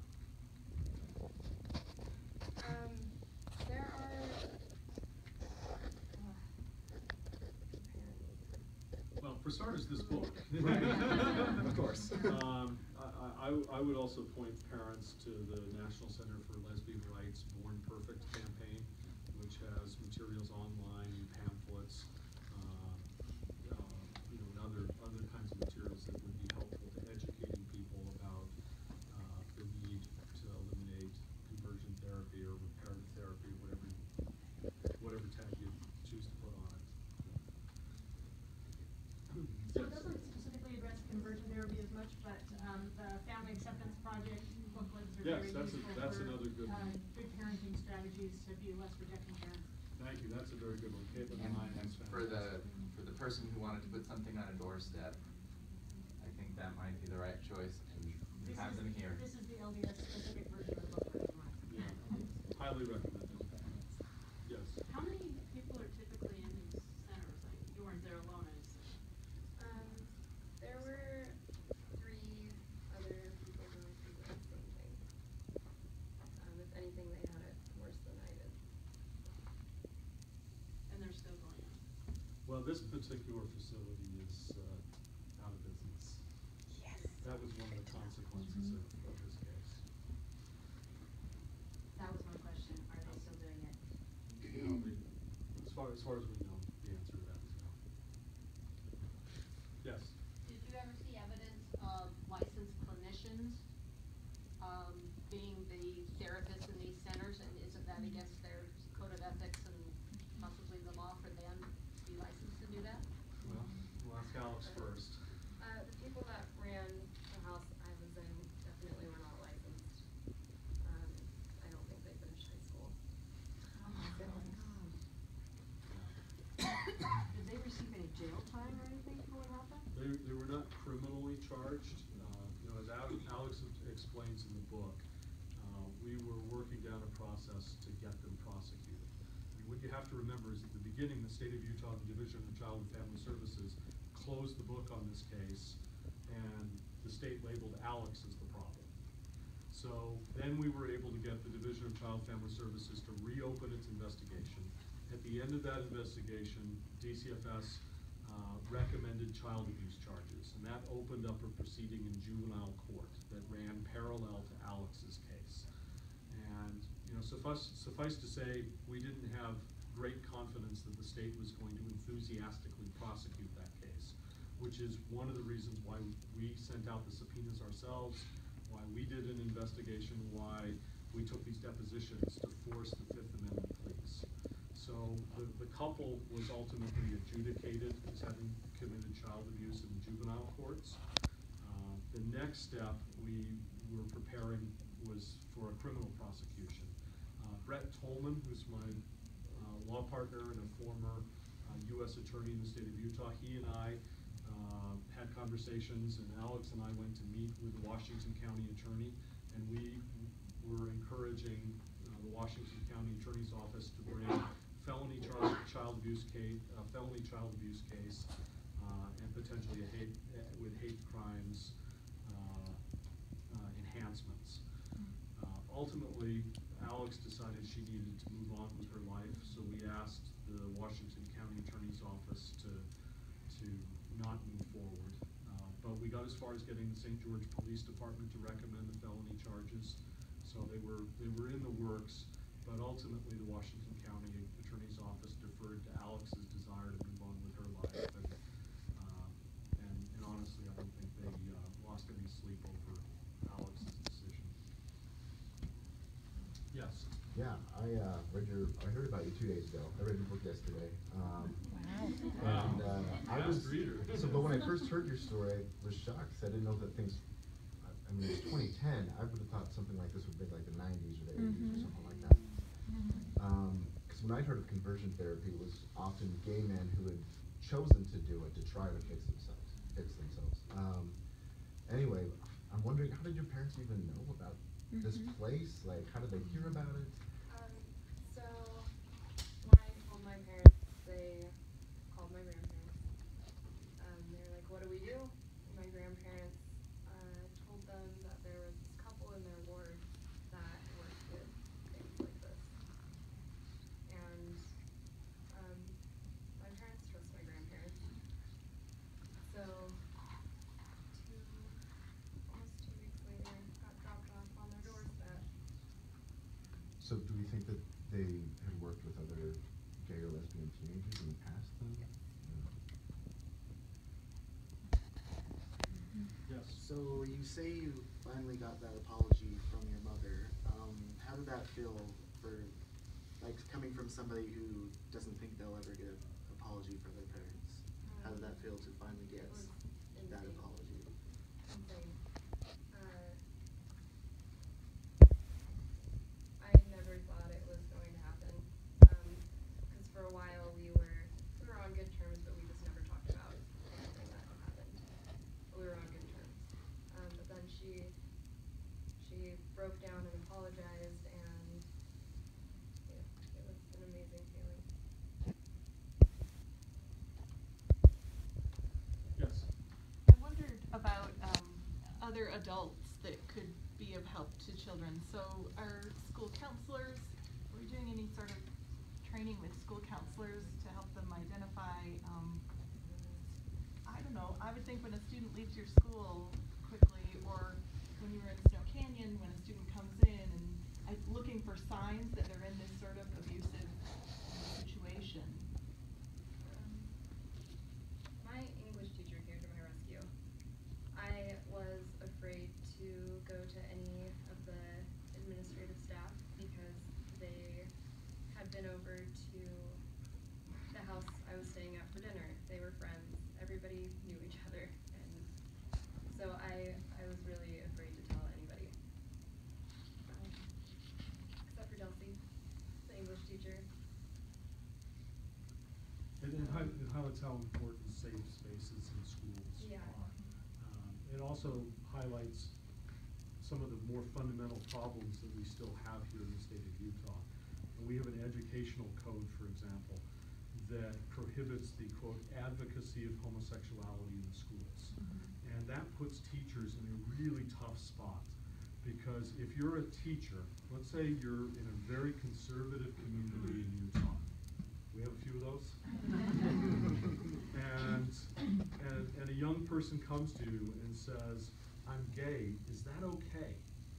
Um, there are. Well, for starters, this book. Right. Of course. um, I, I, I would also point parents to the National Center for Lesbian Rights Born Perfect campaign, which has materials online, pamphlets, uh, uh, you know, and other other kinds of materials that would be helpful to educating people about uh, the need to eliminate conversion therapy or reparative therapy, whatever whatever tag you choose to put on it. So it doesn't specifically address conversion therapy as much, but um, the Family Acceptance Project booklets are Yes, very that's a- useful that's for another good uh, one. good parenting strategies to be less rejecting parents. Thank you. That's a very good one. Caitlin And, and I and for the for the person who wanted to put something on a doorstep, I think that might be the right choice, and we This have is, them here. This is the L D S specific version of the booklet. Yeah, highly recommended. Yes. How many people are typically in these centers? Like, you weren't there alone, I assume. Um, there were three other people going through the same thing. Um, if anything, they had it worse than I did. And they're still going on. Well, this particular facility is uh, out of business. Yes. That was one of the consequences of, of this case. That was my question, are they still doing it? No, we, as far as far as we know, the answer to that is no. Yes. Did you ever see evidence of licensed clinicians um, being the therapists in these centers, and isn't that against their code of ethics and possibly the law for them to be licensed to do that? Well, we'll ask Alex first. Uh, the people that ran the house I was in definitely were not licensed. Um, I don't think they finished high school. Oh my So, Did they receive any jail time or anything for what happened? They, they were not criminally charged. Uh, you know, as Al- Alex explains in the book, uh, we were working down a process to get them prosecuted. I mean, what you have to remember is at the beginning, the state of Utah, the Division of Child and Family Services, closed the book on this case, and the state labeled Alex as the problem. So then we were able to get the Division of Child and Family Services to reopen its investigation At the end of that investigation, D C F S uh, recommended child abuse charges, and that opened up a proceeding in juvenile court that ran parallel to Alex's case. And you know, suffice, suffice to say, we didn't have great confidence that the state was going to enthusiastically prosecute that case, which is one of the reasons why we sent out the subpoenas ourselves, why we did an investigation, why we took these depositions to force the Fifth Amendment pleas. So the, the couple was ultimately adjudicated as having committed child abuse in the juvenile courts. Uh, the next step we were preparing was for a criminal prosecution. Uh, Brett Tolman, who's my uh, law partner and a former uh, U S attorney in the state of Utah, he and I uh, had conversations, and Alex and I went to meet with the Washington County attorney, and we were encouraging uh, the Washington County Attorney's Office to bring felony child, child abuse case, uh, felony child abuse case, uh, and potentially a hate, uh, with hate crimes uh, uh, enhancements. Uh, ultimately, Alex decided she needed to move on with her life, so we asked the Washington County Attorney's Office to to not move forward. Uh, but we got as far as getting the Saint George Police Department to recommend the felony charges, so they were they were in the works. But ultimately, the Washington County Attorney's Office deferred to Alex's desire to move on with her life, and uh, and, and honestly, I don't think they uh, lost any sleep over Alex's decision. Yes. Yeah, I uh, read your. I heard about you two days ago. I read your book yesterday. Um, Wow. And uh, I Fast was. reader. So, but when I first heard your story, I was shocked. 'Cause I didn't know that things. I I mean, it was twenty ten. I would have thought something like this would be like the nineties or the eighties Mhm. or something like that. Because when I heard of conversion therapy, it was often gay men who had chosen to do it to try to fix themselves. Fix themselves. Um, anyway, I'm wondering, how did your parents even know about this Mhm. place? Like, how did they hear about it? Um, so when I told my parents, they called my grandparents. Um, they were like, "What do we do?" And my grandparents uh, told them that there was this couple in their ward that worked with things like this. And um, my parents trust my grandparents. So two, almost two weeks later, got dropped off on their doorstep. So do we think that they had worked with other gay or lesbian teenagers in the past then? Yes. Yes. So you say you finally got that apology from your mother. Um, how did that feel for, like, coming from somebody who doesn't think they'll ever get an apology from their parents? How did that feel to finally get It was that insane. apology? Insane. Uh, I never thought it was going to happen. Um, because for a while we were we were on good terms, but we just never talked about anything that had happened. But we were on good terms. Um, but then she she broke down and apologized, and yeah, it was an amazing feeling. Yes. I wondered about um, other adults that could be of help to children. So are school counselors, are we doing any sort of training with school counselors to help them identify, um, I don't know, I would think when a student leaves your school quickly, or when you were in Snow Canyon, when a student comes in and uh, looking for signs that they're in this sort of abusive situation. Um, my English teacher came to my rescue. I was afraid to go to any of the administrative staff because they had been over to the house I was staying at for dinner. They were friends. Everybody knew each other, and so I I was really afraid to tell anybody. Um, except for Delcy, the English teacher. It, it, hi- it highlights how important safe spaces in schools Yeah. are. Um, it also highlights some of the more fundamental problems that we still have here in the state of Utah. And we have an educational code, for example, that prohibits the, quote, advocacy of homosexuality in the schools. Mm-hmm. And that puts teachers in a really tough spot. Because if you're a teacher, let's say you're in a very conservative community in Utah, We have a few of those. and, and, and a young person comes to you and says, I'm gay, is that okay?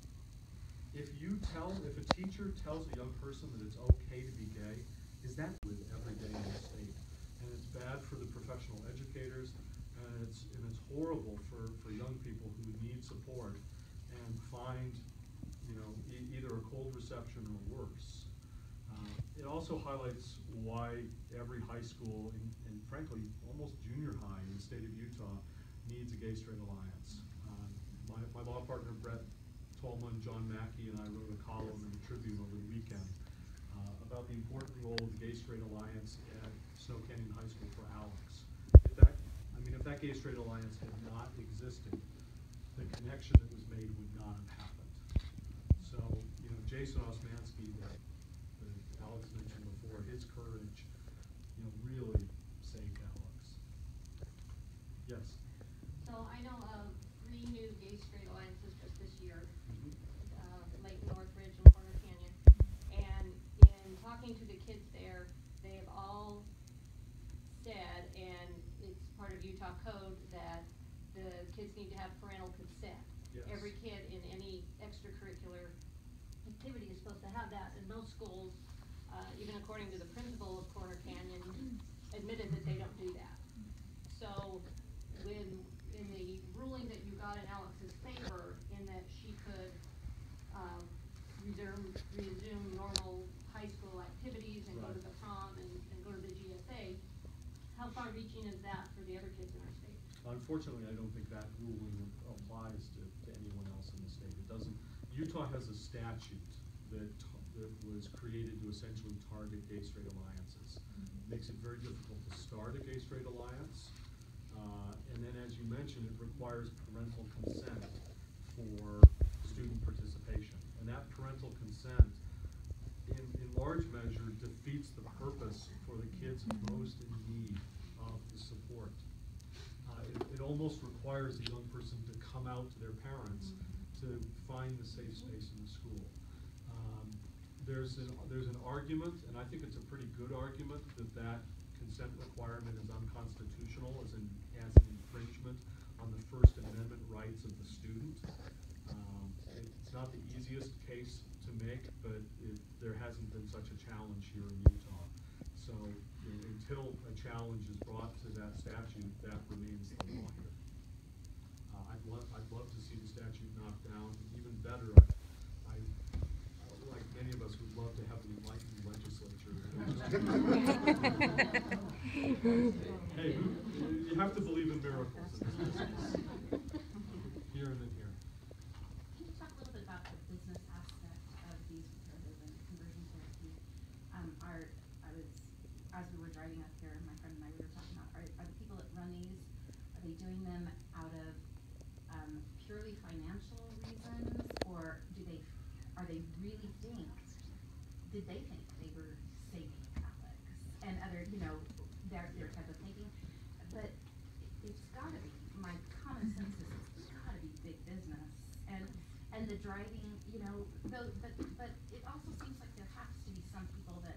If you tell, if a teacher tells a young person that it's okay to be gay, is that with every day in the state? And it's bad for the professional educators, and it's and it's horrible for, for young people who need support and find, you know, e either a cold reception or worse. Uh, it also highlights why every high school, and, and frankly, almost junior high in the state of Utah, needs a gay-straight alliance. Uh, my, my law partner, Brett Tolman, John Mackey, and I wrote a column in the Tribune over the weekend uh, about the important role of the Gay-Straight Alliance at Snow Canyon High School for Alex. If that, I mean, if that Gay-Straight Alliance had not existed, the connection that was made would not have happened. So, you know, Jason Osmansky, that, that Alex mentioned before, his courage, you know, really saved Alex. Yes? So I know of three new gay-straight alliances just this year, Mm-hmm. uh, Lake Northridge and Corner Canyon. And in talking to the kids there, they've all said, and it's part of Utah code, that the kids need to have parental consent. Yes. Every kid in any extracurricular activity is supposed to have that, and most schools, uh, even according to the principal of Corner Canyon, admitted that they don't do that. So when, in the ruling that you got in Alex's favor, in that she could uh, resume, resume normal high school activities and go to Right. the prom and, and go to the G S A, how far-reaching is that for the other kids in our state? Unfortunately, I don't think that ruling applies to, to anyone else in the state. It doesn't. Utah has a statute that that was created to essentially target gay-straight alliances. It makes it very difficult to start a gay-straight alliance. Uh, and then, as you mentioned, it requires parental consent for student participation. And that parental consent, in, in large measure, defeats the purpose for the kids most in need of the support. Uh, it, it almost requires the young person to come out to their parents to find the safe space in the school. Um, there's an there's an argument, and I think it's a pretty good argument, that that consent requirement is unconstitutional as an as an infringement on the First Amendment rights of the student. Um, it, it's not the easiest case to make, but it, there hasn't been such a challenge here in Utah. So you know, until a challenge is brought to that statute, that remains the law here. Uh, I'd love I'd love to see the statute knocked down. Even better, I, I like many of us would love to have an enlightened legislature. Hey, you have to believe in miracles in this business. Here and then here. Can you talk a little bit about the business aspect of these reparative and conversion therapy? Um, are I was as we were driving up here, my friend and I we were talking about are, are the people that run these, are they doing them out of um, purely financial reasons, or do they are they really think did they think they were saving Alex and other you know their their type of thinking? But it's got to be, my common sense is it's got to be big business, and and the driving, you know, though, but but it also seems like there has to be some people that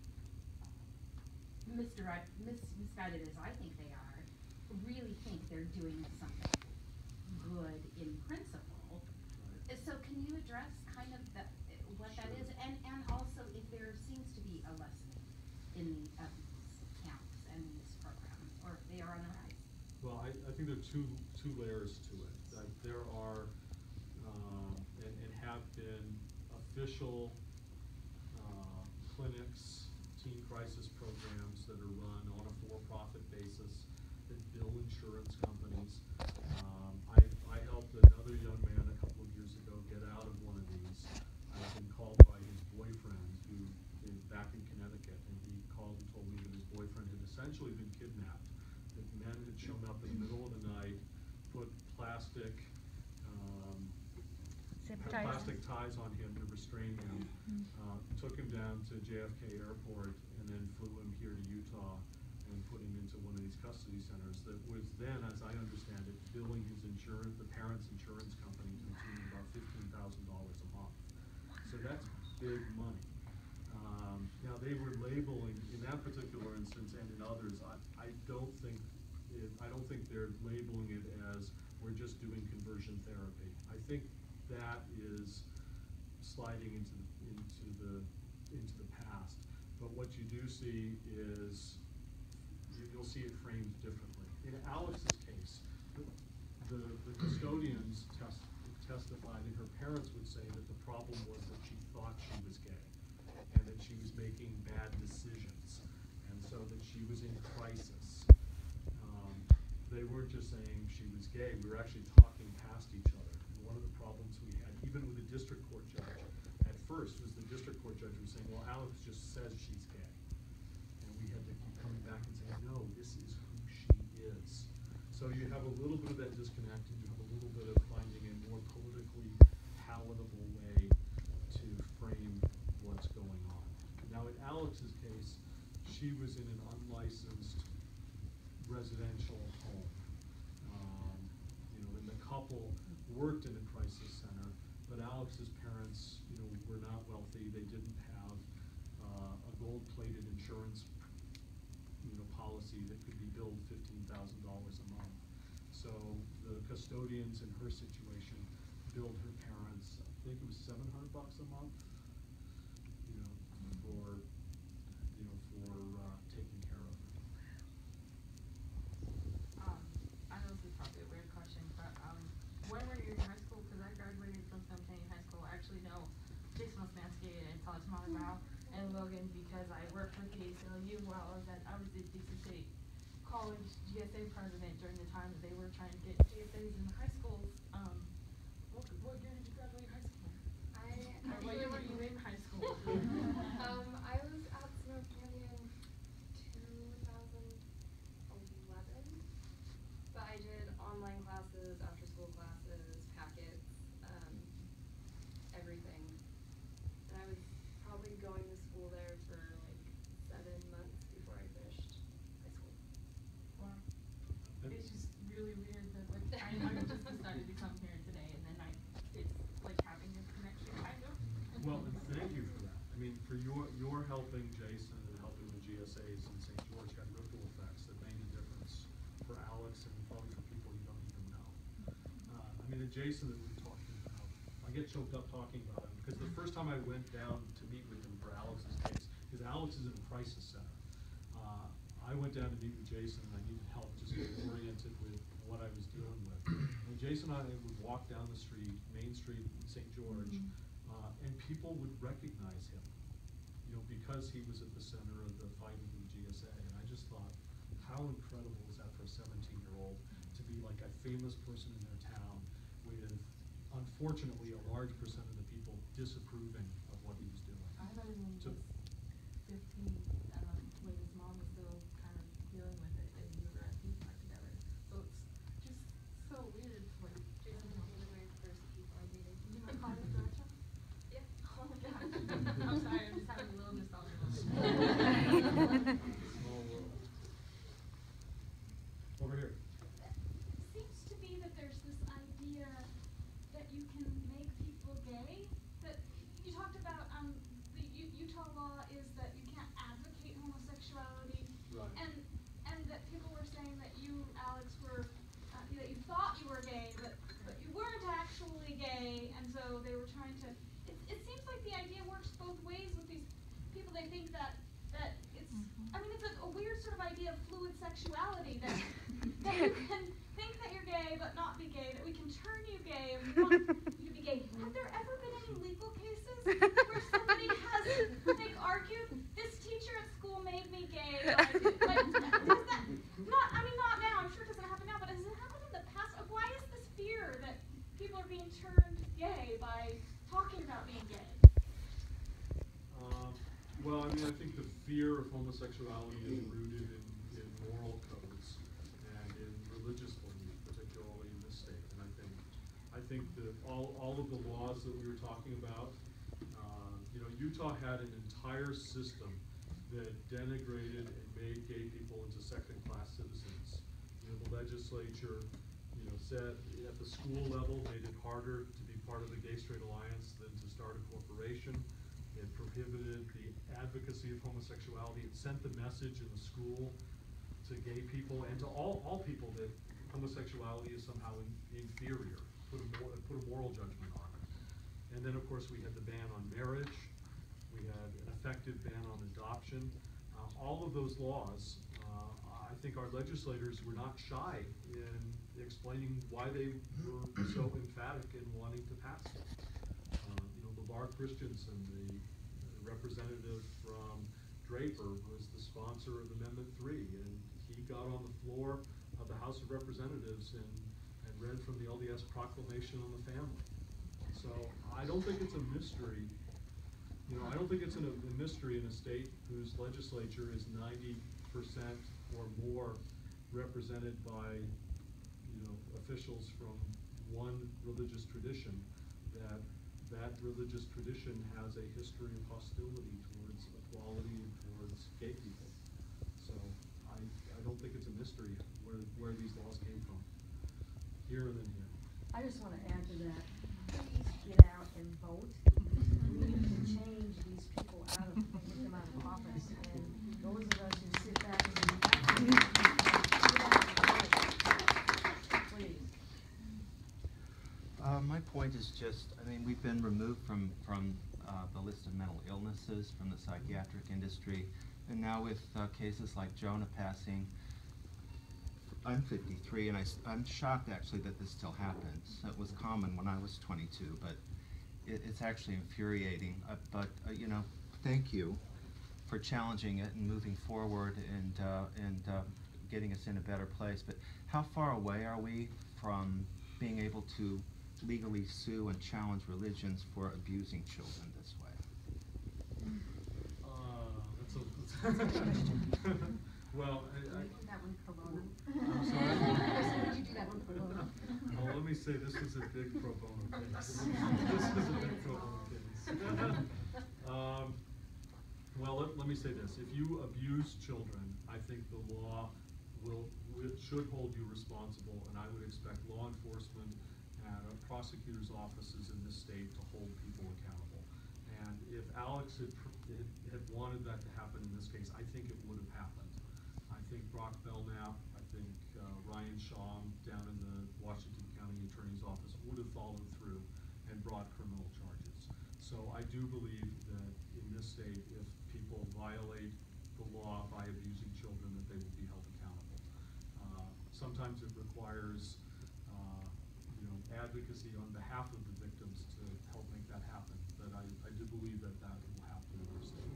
misdirect, mis misguided as I think they are, really think they're doing something good in principle. So can you address kind of that, what that is, and and also if there seems to be a lesson in the of these camps and these programs, or if they are on the rise? Well, I, I think there are two two layers to it. Like there are uh, and, and have been official uh, clinics, teen crisis programs that are run on a for-profit basis that bill insurance companies. Um, I I helped another young man a couple of years ago get out of one of these. I've been called by his boyfriend, who is back in Connecticut, and he called and told me that his boyfriend had essentially been kidnapped. That men had shown up in the middle of the night, put plastic um, Zip put ties. plastic ties on him to restrain him, uh, took him down to J F K Airport, and then flew him here to Utah and put him into one of these custody centers that was then, as I understand it, billing his insurance, the parents' insurance company, to the tune of about fifteen thousand dollars a month. So that's big money. Um, now, they they were labeling, in that particular instance and in others, I, I don't think it, I don't think they're labeling it as we're just doing conversion therapy. I think that is sliding into the, into the into the past. But what you do see is you, you'll see it framed differently. In Alex's case, the, the, the custodians test, testified, and her parents would say that the problem was that she thought she was gay, and that she was making bad decisions, and so that she was in crisis. Um, they weren't just saying she was gay, we were actually talking past each other. And one of the problems we had, even with the district court judge, at first, was the district court judge was saying, well, Alex just says she's gay. And we had to keep coming back and saying, no, this is who she is. So you have a little bit of that disconnect, and you have a little bit of finding a more politically palatable way to frame what's going on. Now in Alex's case, she was in an unlicensed residential home. Um, you know, and the couple worked in a crisis center, but Alex's parents, you know, were not wealthy. They didn't have uh, a gold-plated insurance, you know, policy that could be billed fifteen thousand dollars a month. So the custodians in her situation billed her parents, I think it was seven hundred bucks a month, you know, for, you know, for uh, taking care of her. Um, I know this is probably a weird question, but um, when were you in high school? Because I graduated from Pennsylvania High School. I actually know Jason Osmansky and Todd Monaghan and Logan because I worked with the A C L U while I was at I was the D C State College G S A president during the time that they were trying to get G S As in the high schools. Um, what, what year did you graduate high school? I Or what year were you in high school? um, I was at Snow Canyon two thousand eleven, but I did online classes, after school classes, packets, um, everything. And I was probably going to school there for like seven months before I finished high school. Wow. It's just really weird that like I, I just decided to come here today, and then I it's like having a connection kind of. Well, and thank you for that. I mean, for your your helping Jason and helping the G S As in Saint George got ripple effects that made a difference for Alex and probably for people you don't even know. Uh, I mean, the Jason that we're talking about, I get choked up talking about him because the first time I went down to meet with him for Alex's case, because Alex is in a crisis center. Uh, I went down to meet with Jason and I needed help just getting oriented with what I was dealing with. And Jason and I would walk down the street, Main Street in Saint George, mm-hmm. uh, and people would recognize him, you know, because he was at the center of the fight of the G S A. And I just thought, how incredible is that for a seventeen-year-old to be like a famous person in their town with, unfortunately, a large percent of the people disapproving of what he was doing. I thought when he So, was fifteen, um, when his mom was still kind of dealing with it, and you were at peace not together. So it's just so weird. Like Jason was one of my first people I dated. Do you know Carly Bradshaw? Yeah. Oh my gosh. I'm sorry, I'm just having a little nostalgia moment. Small world. Over here. Seems to be that there's this idea that you can make people gay. That you talked about, um, the U- Utah law is that you can't advocate homosexuality, Right. and and that people were saying that you, Alex, were uh, that you thought you were gay, but but you weren't actually gay, and so they were trying to. It, it seems like the idea works both ways with these people. They think that that it's. I mean, it's a, a weird sort of idea of fluid sexuality that that you can think that you're gay but not be gay. That we can turn you gay and we want you to be gay. Have there ever been any legal cases where somebody has like argued this teacher at school made me gay? Like, like does that not? I mean, not now. I'm sure it doesn't happen now. But has it happened in the past? Like, why is this fear that people are being turned gay by talking about being gay? Um, well, I mean, I think the fear of homosexuality is rooted in, in moral codes and in religious belief, particularly in this state. And I think, I think that all, all of the laws that we were talking about, uh, you know, Utah had an entire system that denigrated and made gay people into second-class citizens. You know, the legislature, you know, said at the school level made it harder to be part of the Gay Straight Alliance than to start a corporation. It prohibited the advocacy of homosexuality. It sent the message in the school to gay people and to all, all people that homosexuality is somehow in, inferior, put a, mor put a moral judgment on it. And then, of course, we had the ban on marriage. We had an effective ban on adoption. Uh, all of those laws, uh, I think our legislators were not shy in explaining why they were so emphatic in wanting to pass them. Uh, you know, LeVar Christensen, the, the representative from Draper, was the sponsor of Amendment three, and he got on the floor of the House of Representatives and, and read from the L D S Proclamation on the Family. So I don't think it's a mystery. You know, I don't think it's an, a mystery in a state whose legislature is ninety percent or more represented by, you know, officials from one religious tradition, that that religious tradition has a history of hostility towards equality and towards gay people. So I, I don't think it's a mystery where, where these laws came from. Here and then here. I just want to add to that, please get out and vote. We need to change these people out of, get them out of office. And those of us who sit back and do nothing, get out and vote. Please. Uh, my point is just, I mean, we've been removed from, from uh, the list of mental illnesses from the psychiatric industry, and now with uh, cases like Jonah passing, I'm fifty-three, and I, I'm shocked actually that this still happens. It was common when I was twenty-two, but it, it's actually infuriating. Uh, but, uh, you know, thank you for challenging it and moving forward and, uh, and uh, getting us in a better place. But how far away are we from being able to legally sue and challenge religions for abusing children this way? Uh, that's a, that's a well, I, I, Can you do that one pro bono? I'm sorry? Can you do that one pro bono? Well, let me say, this is a big pro bono case. This is a big pro bono case. um, well, let, let me say this. If you abuse children, I think the law will, will should hold you responsible, and I would expect law enforcement and uh, prosecutors' offices in this state to hold people accountable. And if Alex had, had, had wanted that to happen in this case, I think it would have happened. I think Brock Belknap, I think uh, Ryan Shaw down in the Washington County Attorney's Office would have followed through and brought criminal charges. So I do believe that in this state, if people violate the law by abusing children, that they will be held accountable. Uh, sometimes it requires uh, you know, advocacy on behalf of the victims to help make that happen. But I, I do believe that that will happen in our state.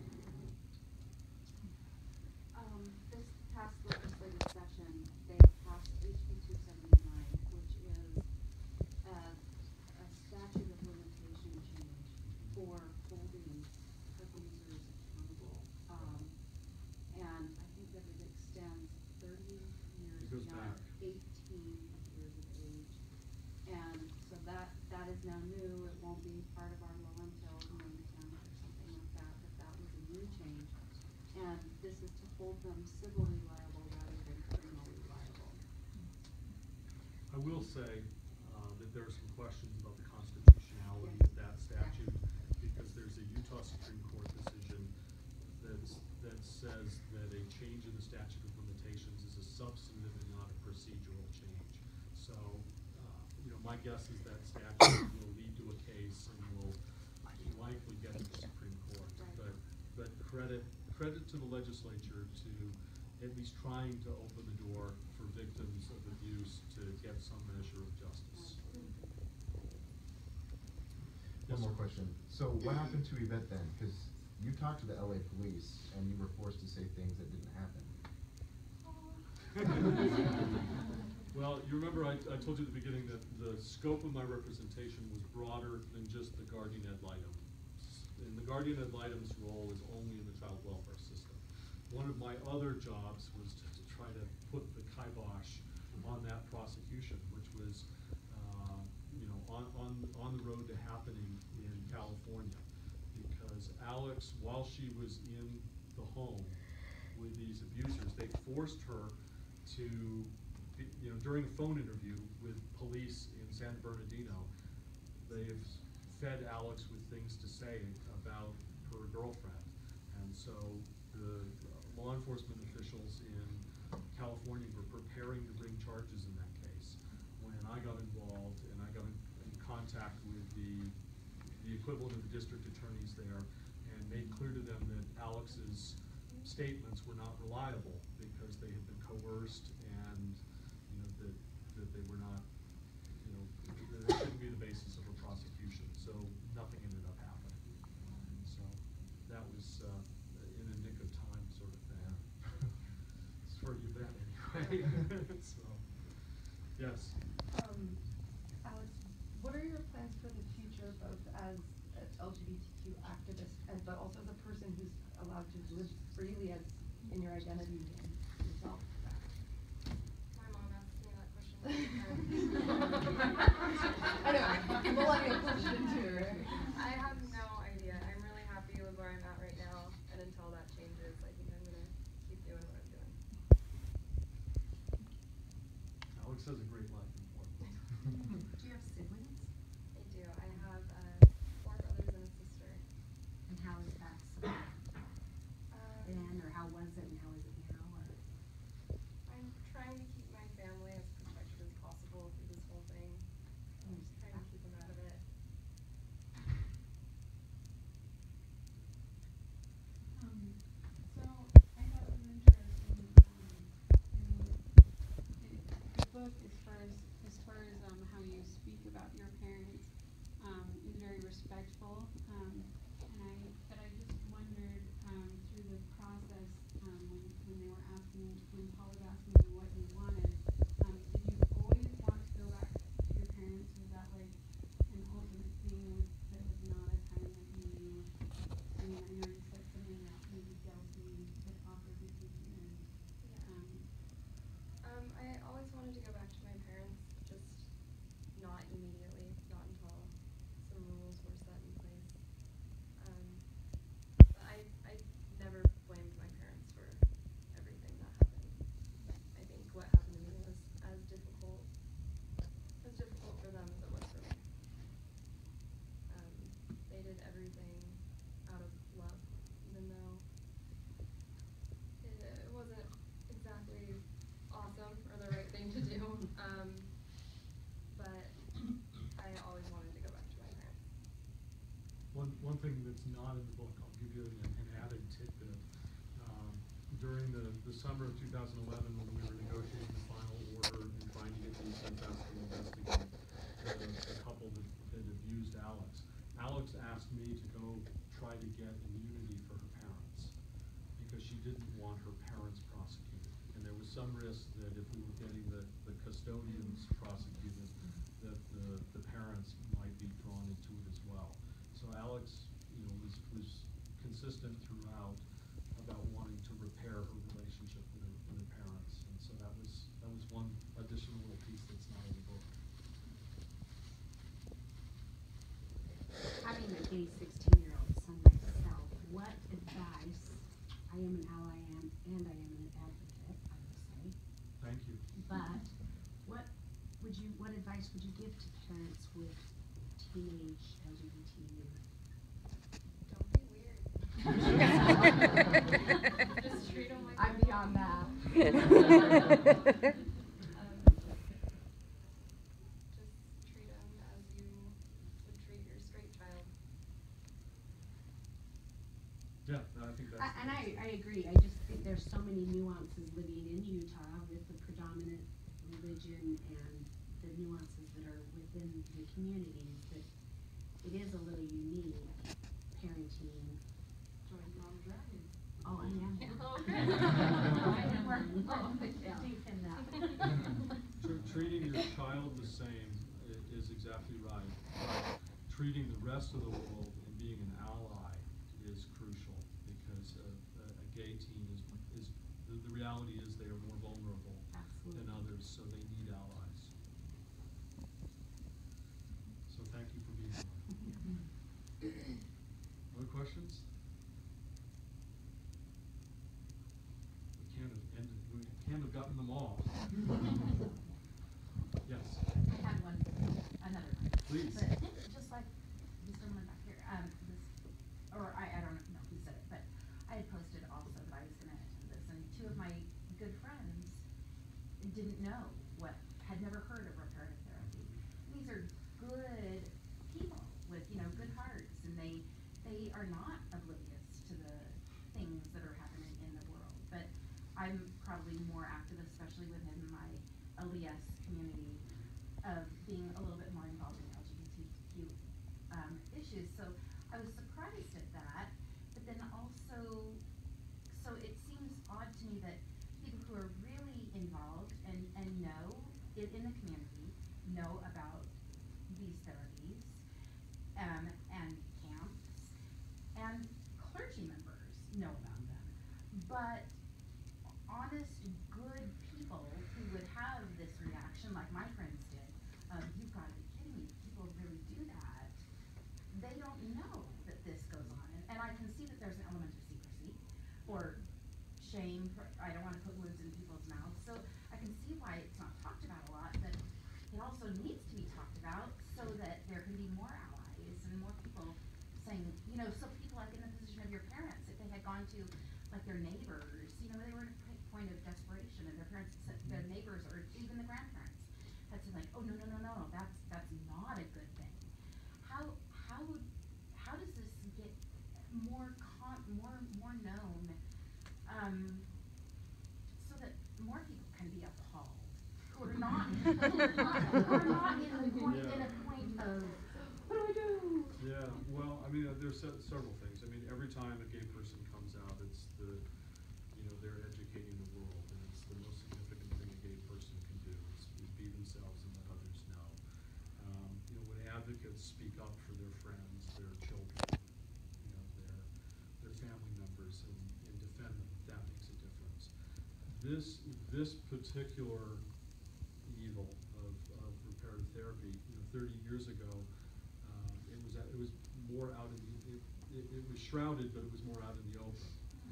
Um, this past legislative session, they passed H B two seventy-nine, which is a, a statute of limitation change for holding abusers accountable. Um, and I think that it extends thirty years It goes beyond back. eighteen years of age. And so that, that is now new. It won't be part of our law until maybe ten or something like that, but that was a new change. And this is to hold them civilly liable rather than criminally liable. I will say uh, that there are some questions about the constitutionality of that statute, because there's a Utah Supreme Court decision that's, that says that a change in the statute of limitations is a substantive and not a procedural change. So, uh, you know, my guess is that statute will lead to a case and will likely get to the Supreme Court. But, but credit, credit to the legislature to at least trying to open the door for victims of abuse to get some measure of justice. One more question. So what happened to Yvette then? Because you talked to the L A police and you were forced to say things that didn't happen. Well, you remember I, I told you at the beginning that the scope of my representation was broader than just the guardian ad litem. And the guardian ad litem's role is only in the child welfare system. One of my other jobs was to, to try to put the kibosh on that prosecution, which was uh, you know, on, on, on the road to happening in California. Because Alex, while she was in the home with these abusers, they forced her to, be, you know, during a phone interview with police in San Bernardino, they've fed Alex with things to say about her girlfriend. And so the law enforcement officials in California were preparing to bring charges in that case when I got involved, and I got in, in contact with the the equivalent of the district attorneys there, and made clear to them that Alex's statements were not reliable because they had been coerced, and you know that that they were not, you know, that it shouldn't be the basis of a prosecution. So nothing ended up happening. Um, so that was uh, in a nick of time sort of thing. Sort of that anyway. So yes. Um, Alex, what are your plans for the future, both as an L G B T Q activist and but also as a person who's allowed to live freely as in your identity and yourself? My mom asked me that question. I know, millennial question too, right? I have no idea. I'm really happy with where I'm at right now, and until that changes, I think I'm gonna keep doing what I'm doing. Alex has a great life in Portland. Do you have siblings? I do. I have uh, four brothers and a sister. And how is that split? Um, Then, or how was it and how is it now? Or I'm trying to keep my family as protected as possible through this whole thing. I'm just trying to keep them out of it. Um, so I thought it was interesting. Um, I mean, the, the book, as far as as far as um, how you speak about your parents, um, is very respectful. Um, and I, but I just wondered um, through the process um, when when they were asking, when Paul was asking you what you wanted, um, did you always want to go back to your parents? Was that like an ultimate thing? Was, that was not a time that you? I mean, I know you said something that maybe Delphi had offered you something, and um, Um, I always wanted to go back to my parents, just not immediately, not until some rules were set in place. Um, but I, I never blamed my parents for everything that happened. I think what happened to me was as difficult, as difficult for them as it was for me. Um, they did everything out of love, even though it, it wasn't exactly awesome or the right thing to do. Um, but I always wanted to go back to my parents. One, one thing that's not in the book, I'll give you an, an added tidbit. Um, during the, the summer of two thousand eleven, when we were negotiating the final order and trying to get the East Fest to investigate the, the couple that, that abused Alex, Alex asked me to go try to get immunity for her parents because she didn't want her parents prosecuted. And there was some risk that if we were getting the, the custodians prosecuted, that the, the parents might be drawn into it as well. So Alex, you know, was, was consistent throughout about wanting to repair her relationship with her, with her parents. And so that was, that was one additional little piece that's not in the book. having a gay sixteen-year-old son myself, what advice? I am an ally am, and I am an advocate, I will say. Thank you. But what would you? What advice would you give to parents with teenage L G B T youth? Don't be weird. Just treat them like I'm beyond that. um, just treat them as you would treat your straight child. Yeah, no, I think that's. I, and I, I agree. I just think there's so many nuances living in Utah with the predominant religion and the nuances that are within the communities that it is a little unique parenting. Join Mom Dragon. Oh, I am. Oh, I okay. am. Oh, Yeah. deep in that. Tr- treating your child the same i- is exactly right. But treating the rest of the world and being an ally is crucial because a, a, a gay teen is, is the, the reality is they are more vulnerable Absolutely. than others, so they need allies. So thank you for being here. Other questions? We can't have ended, we can't have gotten them all. Yes. I had one, another one. Please. But just like this gentleman back here, um, this, or I, I don't know who said it, but I had posted didn't know what, had never heard of reparative therapy. These are good people with, you know, good hearts, and they they are not oblivious to the things that are happening in the world. But I'm probably more active, especially within my L D S community, of being a little bit more involved in L G B T Q um, issues. So I was surprised at that, but then also, so it seems odd to me that people who are really involved and, and know it in the community, know about these therapies um, and camps, and clergy members know about them. But honest, good people who would have this reaction, like my friends did, of, you've got to be kidding me, people really do that. They don't know that this goes on. And, and I can see that there's an element of secrecy or shame. For, I don't want to put words in people's mouths. So I can see why it's not talked about a lot, but it also needs to be talked about so that there can be more allies and more people saying, you know, so people like in the position of your parents, if they had gone to like their neighbors, you know, they were at a point of desperation, and their parents, their neighbors, or even the grandparents, had said like, oh no no no no no, that's that's not a good thing. How how would how does this get more con more more known, um, so that more people can be appalled, who are not who are not, who are not in the point Yeah. in a point of what do I do? Yeah, well, I mean, uh, there's se several things. I mean, every time a gay person comes out, it's the, you know, they're educating the world, and it's the most significant thing a gay person can do is, is be themselves and let others know. Um, you know, when advocates speak up for their friends, their children, you know, their their family members, and, and defend them, that makes a difference. This this particular evil of, of reparative therapy, you know, thirty years ago, um, it was it was more out in the it, it, it was shrouded, but it was more out in the open.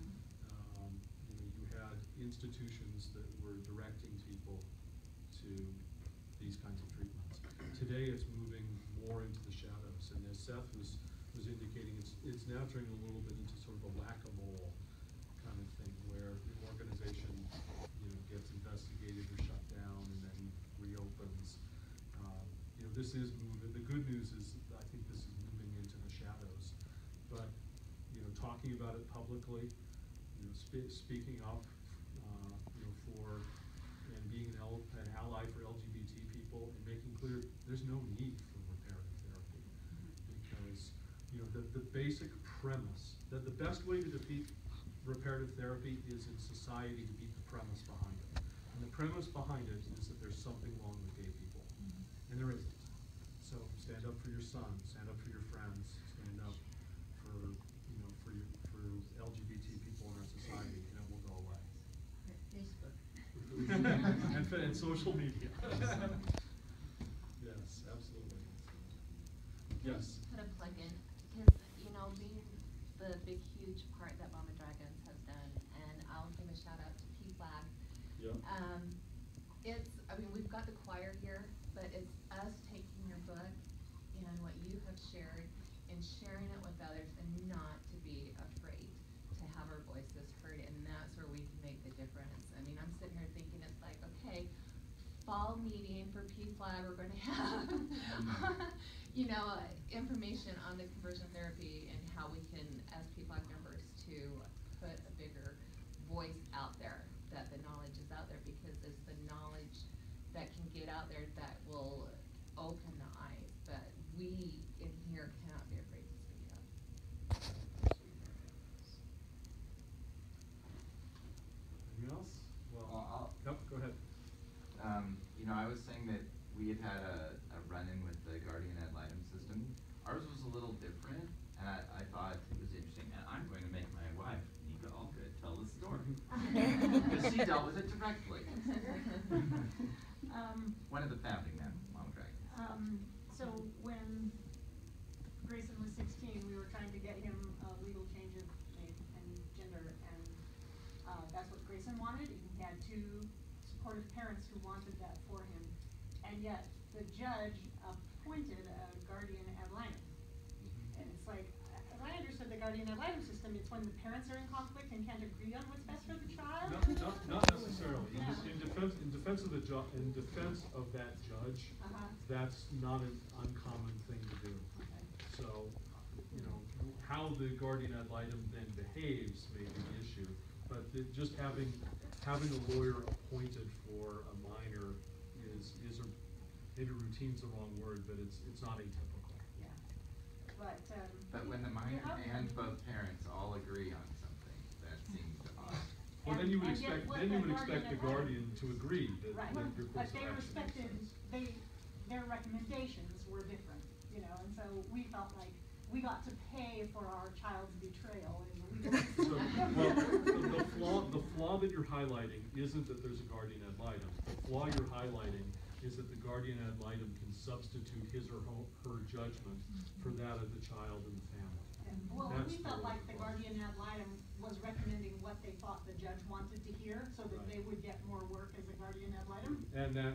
Um, you know, you had institutions that were directing people to these kinds of treatments. Today, it's moving more into the shadows, and as Seth was was indicating, it's it's now turning a little bit into sort of a whack-a-mole kind of thing, where an organization, you know, gets investigated or shut down and then reopens. Um, you know, this is moving. The good news is, I think this is moving into the shadows. But you know, talking about it publicly, you know, spe speaking up, uh, you know, for and being an, L an ally for L G B T people, and making clear there's no need for reparative therapy, because you know the the basic premise that the best way to defeat reparative therapy is in society to beat the premise behind it. And the premise behind it is that there's something wrong with gay people. Mm-hmm. And there isn't. So stand up for your son, stand up for your friends, stand up for, you know, for your, for L G B T people in our society, and it will go away. Facebook. and, and social media. Yes, absolutely. Yes. Put a plug in, because, you know, being the big, huge part that Mama Dragons has done, and I'll give a shout out to P Flag. Yeah. Um, it's, I mean, we've got the choir here, but it's us taking your book and what you have shared and sharing it with others, and not to be afraid to have our voices heard, and that's where we can make the difference. I mean, I'm sitting here thinking, it's like, okay, fall meeting for P Flag, we're going to have, you know, uh, information on the conversion therapy and how we can, as P Flag members, to put a bigger voice out there, that the knowledge is out there, because it's the knowledge that can get out there that will open the eyes, but we in here cannot be afraid to speak up. Anything else? Well, Well, I'll, yep, go ahead. Um, you know, I was saying that we had had a, a run-in with the Guardian ad litem system. Ours was a little different, and I, I thought it was interesting, and I'm going to make my wife, Nika Allgood, tell the story. Because she dealt with it directly. Um, One of the founding men, Mama Dragons. um, so when Grayson was sixteen, we were trying to get him a legal change of name and gender, and uh, that's what Grayson wanted. He had two supportive parents who wanted that for him, and yet the judge appointed a guardian ad litem. And it's like, as I understood, the guardian ad litem system, it's when the parents are in conflict and can't agree on what's best for the child? Not, not, not necessarily. In, in defense, in defense of the ju in defense of that judge, Uh-huh. that's not an uncommon thing to do. Okay. So, you know, how the guardian ad litem then behaves may be the issue, but it, just having having a lawyer appointed for a minor is is a maybe routine's the wrong word, but it's it's not atypical. Yeah. But um. But when the minor yeah. and both parents all agree on something, that seems odd. Well, And- then you would and yet expect what then you the would expect the guardian guardian to agree that, Right, that your but course they of action respected, makes sense. they, their recommendations were different, you know, and so we felt like we got to pay for our child's betrayal in the legal So, system. well, the, the flaw the flaw that you're highlighting isn't that there's a guardian ad litem. The flaw you're highlighting is that the guardian ad litem can substitute his or ho her judgment for that of the child and the family. And, well, That's we felt the- like the guardian ad litem was recommending what they thought the judge wanted to hear, so that Right. they would get more work as a guardian ad litem. And that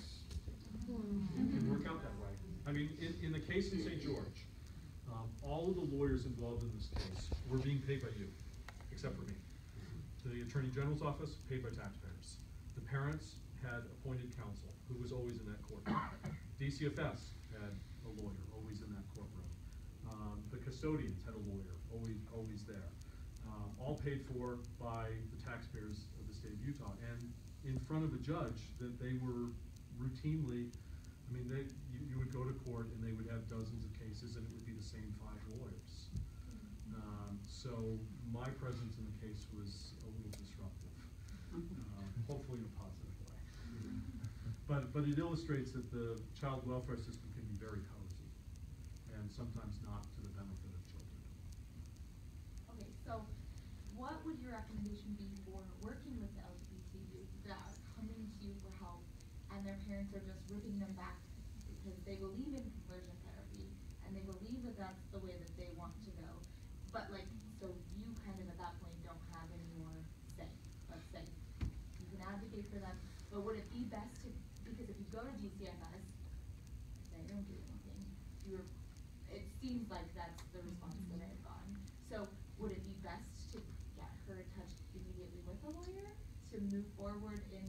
it can work out that way. I mean, in, in the case in Saint George, um, all of the lawyers involved in this case were being paid by you, except for me. The Attorney General's office, paid by taxpayers. The parents had appointed counsel, who was always in that courtroom. D C F S had a lawyer, always in that courtroom. Um, the custodians had a lawyer, always, always there. Um, all paid for by the taxpayers of the state of Utah, and in front of a judge that they were routinely, I mean, they, you, you would go to court and they would have dozens of cases and it would be the same five lawyers. Um, so my presence in the case was a little disruptive, um, hopefully in a positive way. But, but it illustrates that the child welfare system can be very cozy and sometimes not to the benefit of children. Okay, so what would your recommendation be for working with the L G B T youth that are coming to you for help and their parents are just ripping them back because they believe in conversion therapy and they believe that that's the way that they want to go, but like, so you kind of at that point don't have any more say, let's say. You can advocate for them, but would it be best to, because if you go to D C F S, they don't do anything, you're, it seems like that's the response that I've gotten. So would it be best to get her in touch immediately with a lawyer to move forward in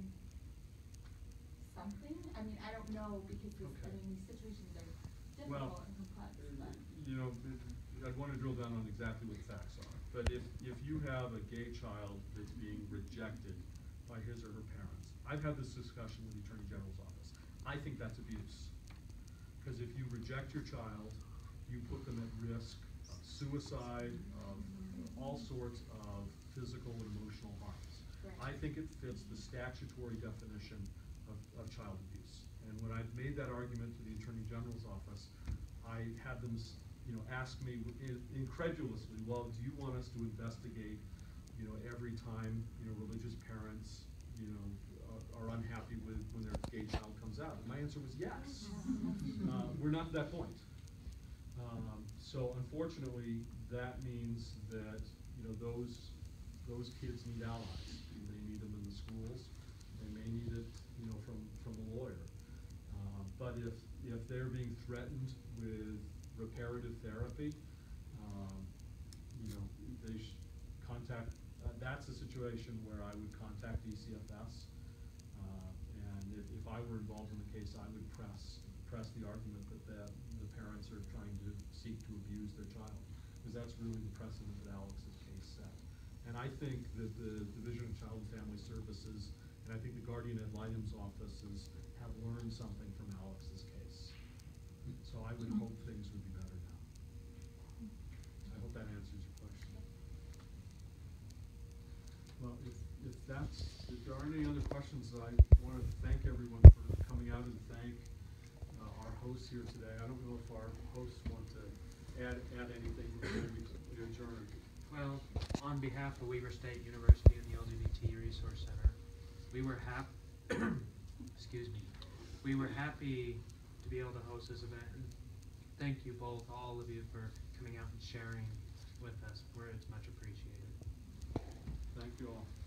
something? I mean, I don't know, because this, I Okay. mean, these situations are Well, difficult and complex, but. you know, I'd want to drill down on exactly what the facts are. But if, if you have a gay child that's being rejected by his or her parents, I've had this discussion with the Attorney General's office. I think that's abuse. Because if you reject your child, you put them at risk of suicide, of all sorts of physical and emotional harms. Right. I think it fits the statutory definition of, of child abuse. And when I've made that argument to the Attorney General's office, I had them, you know, ask me incredulously, well, do you want us to investigate, you know, every time, you know, religious parents, you know, are, are unhappy with when their gay child comes out? And my answer was yes. Uh, we're not to that point. Um, so unfortunately, that means that, you know, those those kids need allies. They need them in the schools. They may need it, you know, from from a lawyer. Uh, but if if they're being threatened with reparative therapy, um, you know, they should contact. Uh, that's a situation where I would contact D C F S, uh, and if, if I were involved in the case, I would press press the argument that the, the parents are trying to seek to abuse their child, because that's really the precedent that Alex's case set. And I think that the Division of Child and Family Services, and I think the Guardian Ad Litem's offices have learned something from Alex's case. So I would hope things would be better now. I hope that answers your question. Well, if, if that's, if there aren't any other questions, I want to thank everyone for coming out and thank uh, our hosts here today. I don't know if our hosts want to add add anything before we adjourn. Well, on behalf of Weber State University and the L G B T Resource Center, we were happy, excuse me, we were happy to be able to host this event. And thank you both, all of you, for coming out and sharing with us. Where it's much appreciated. Thank you all.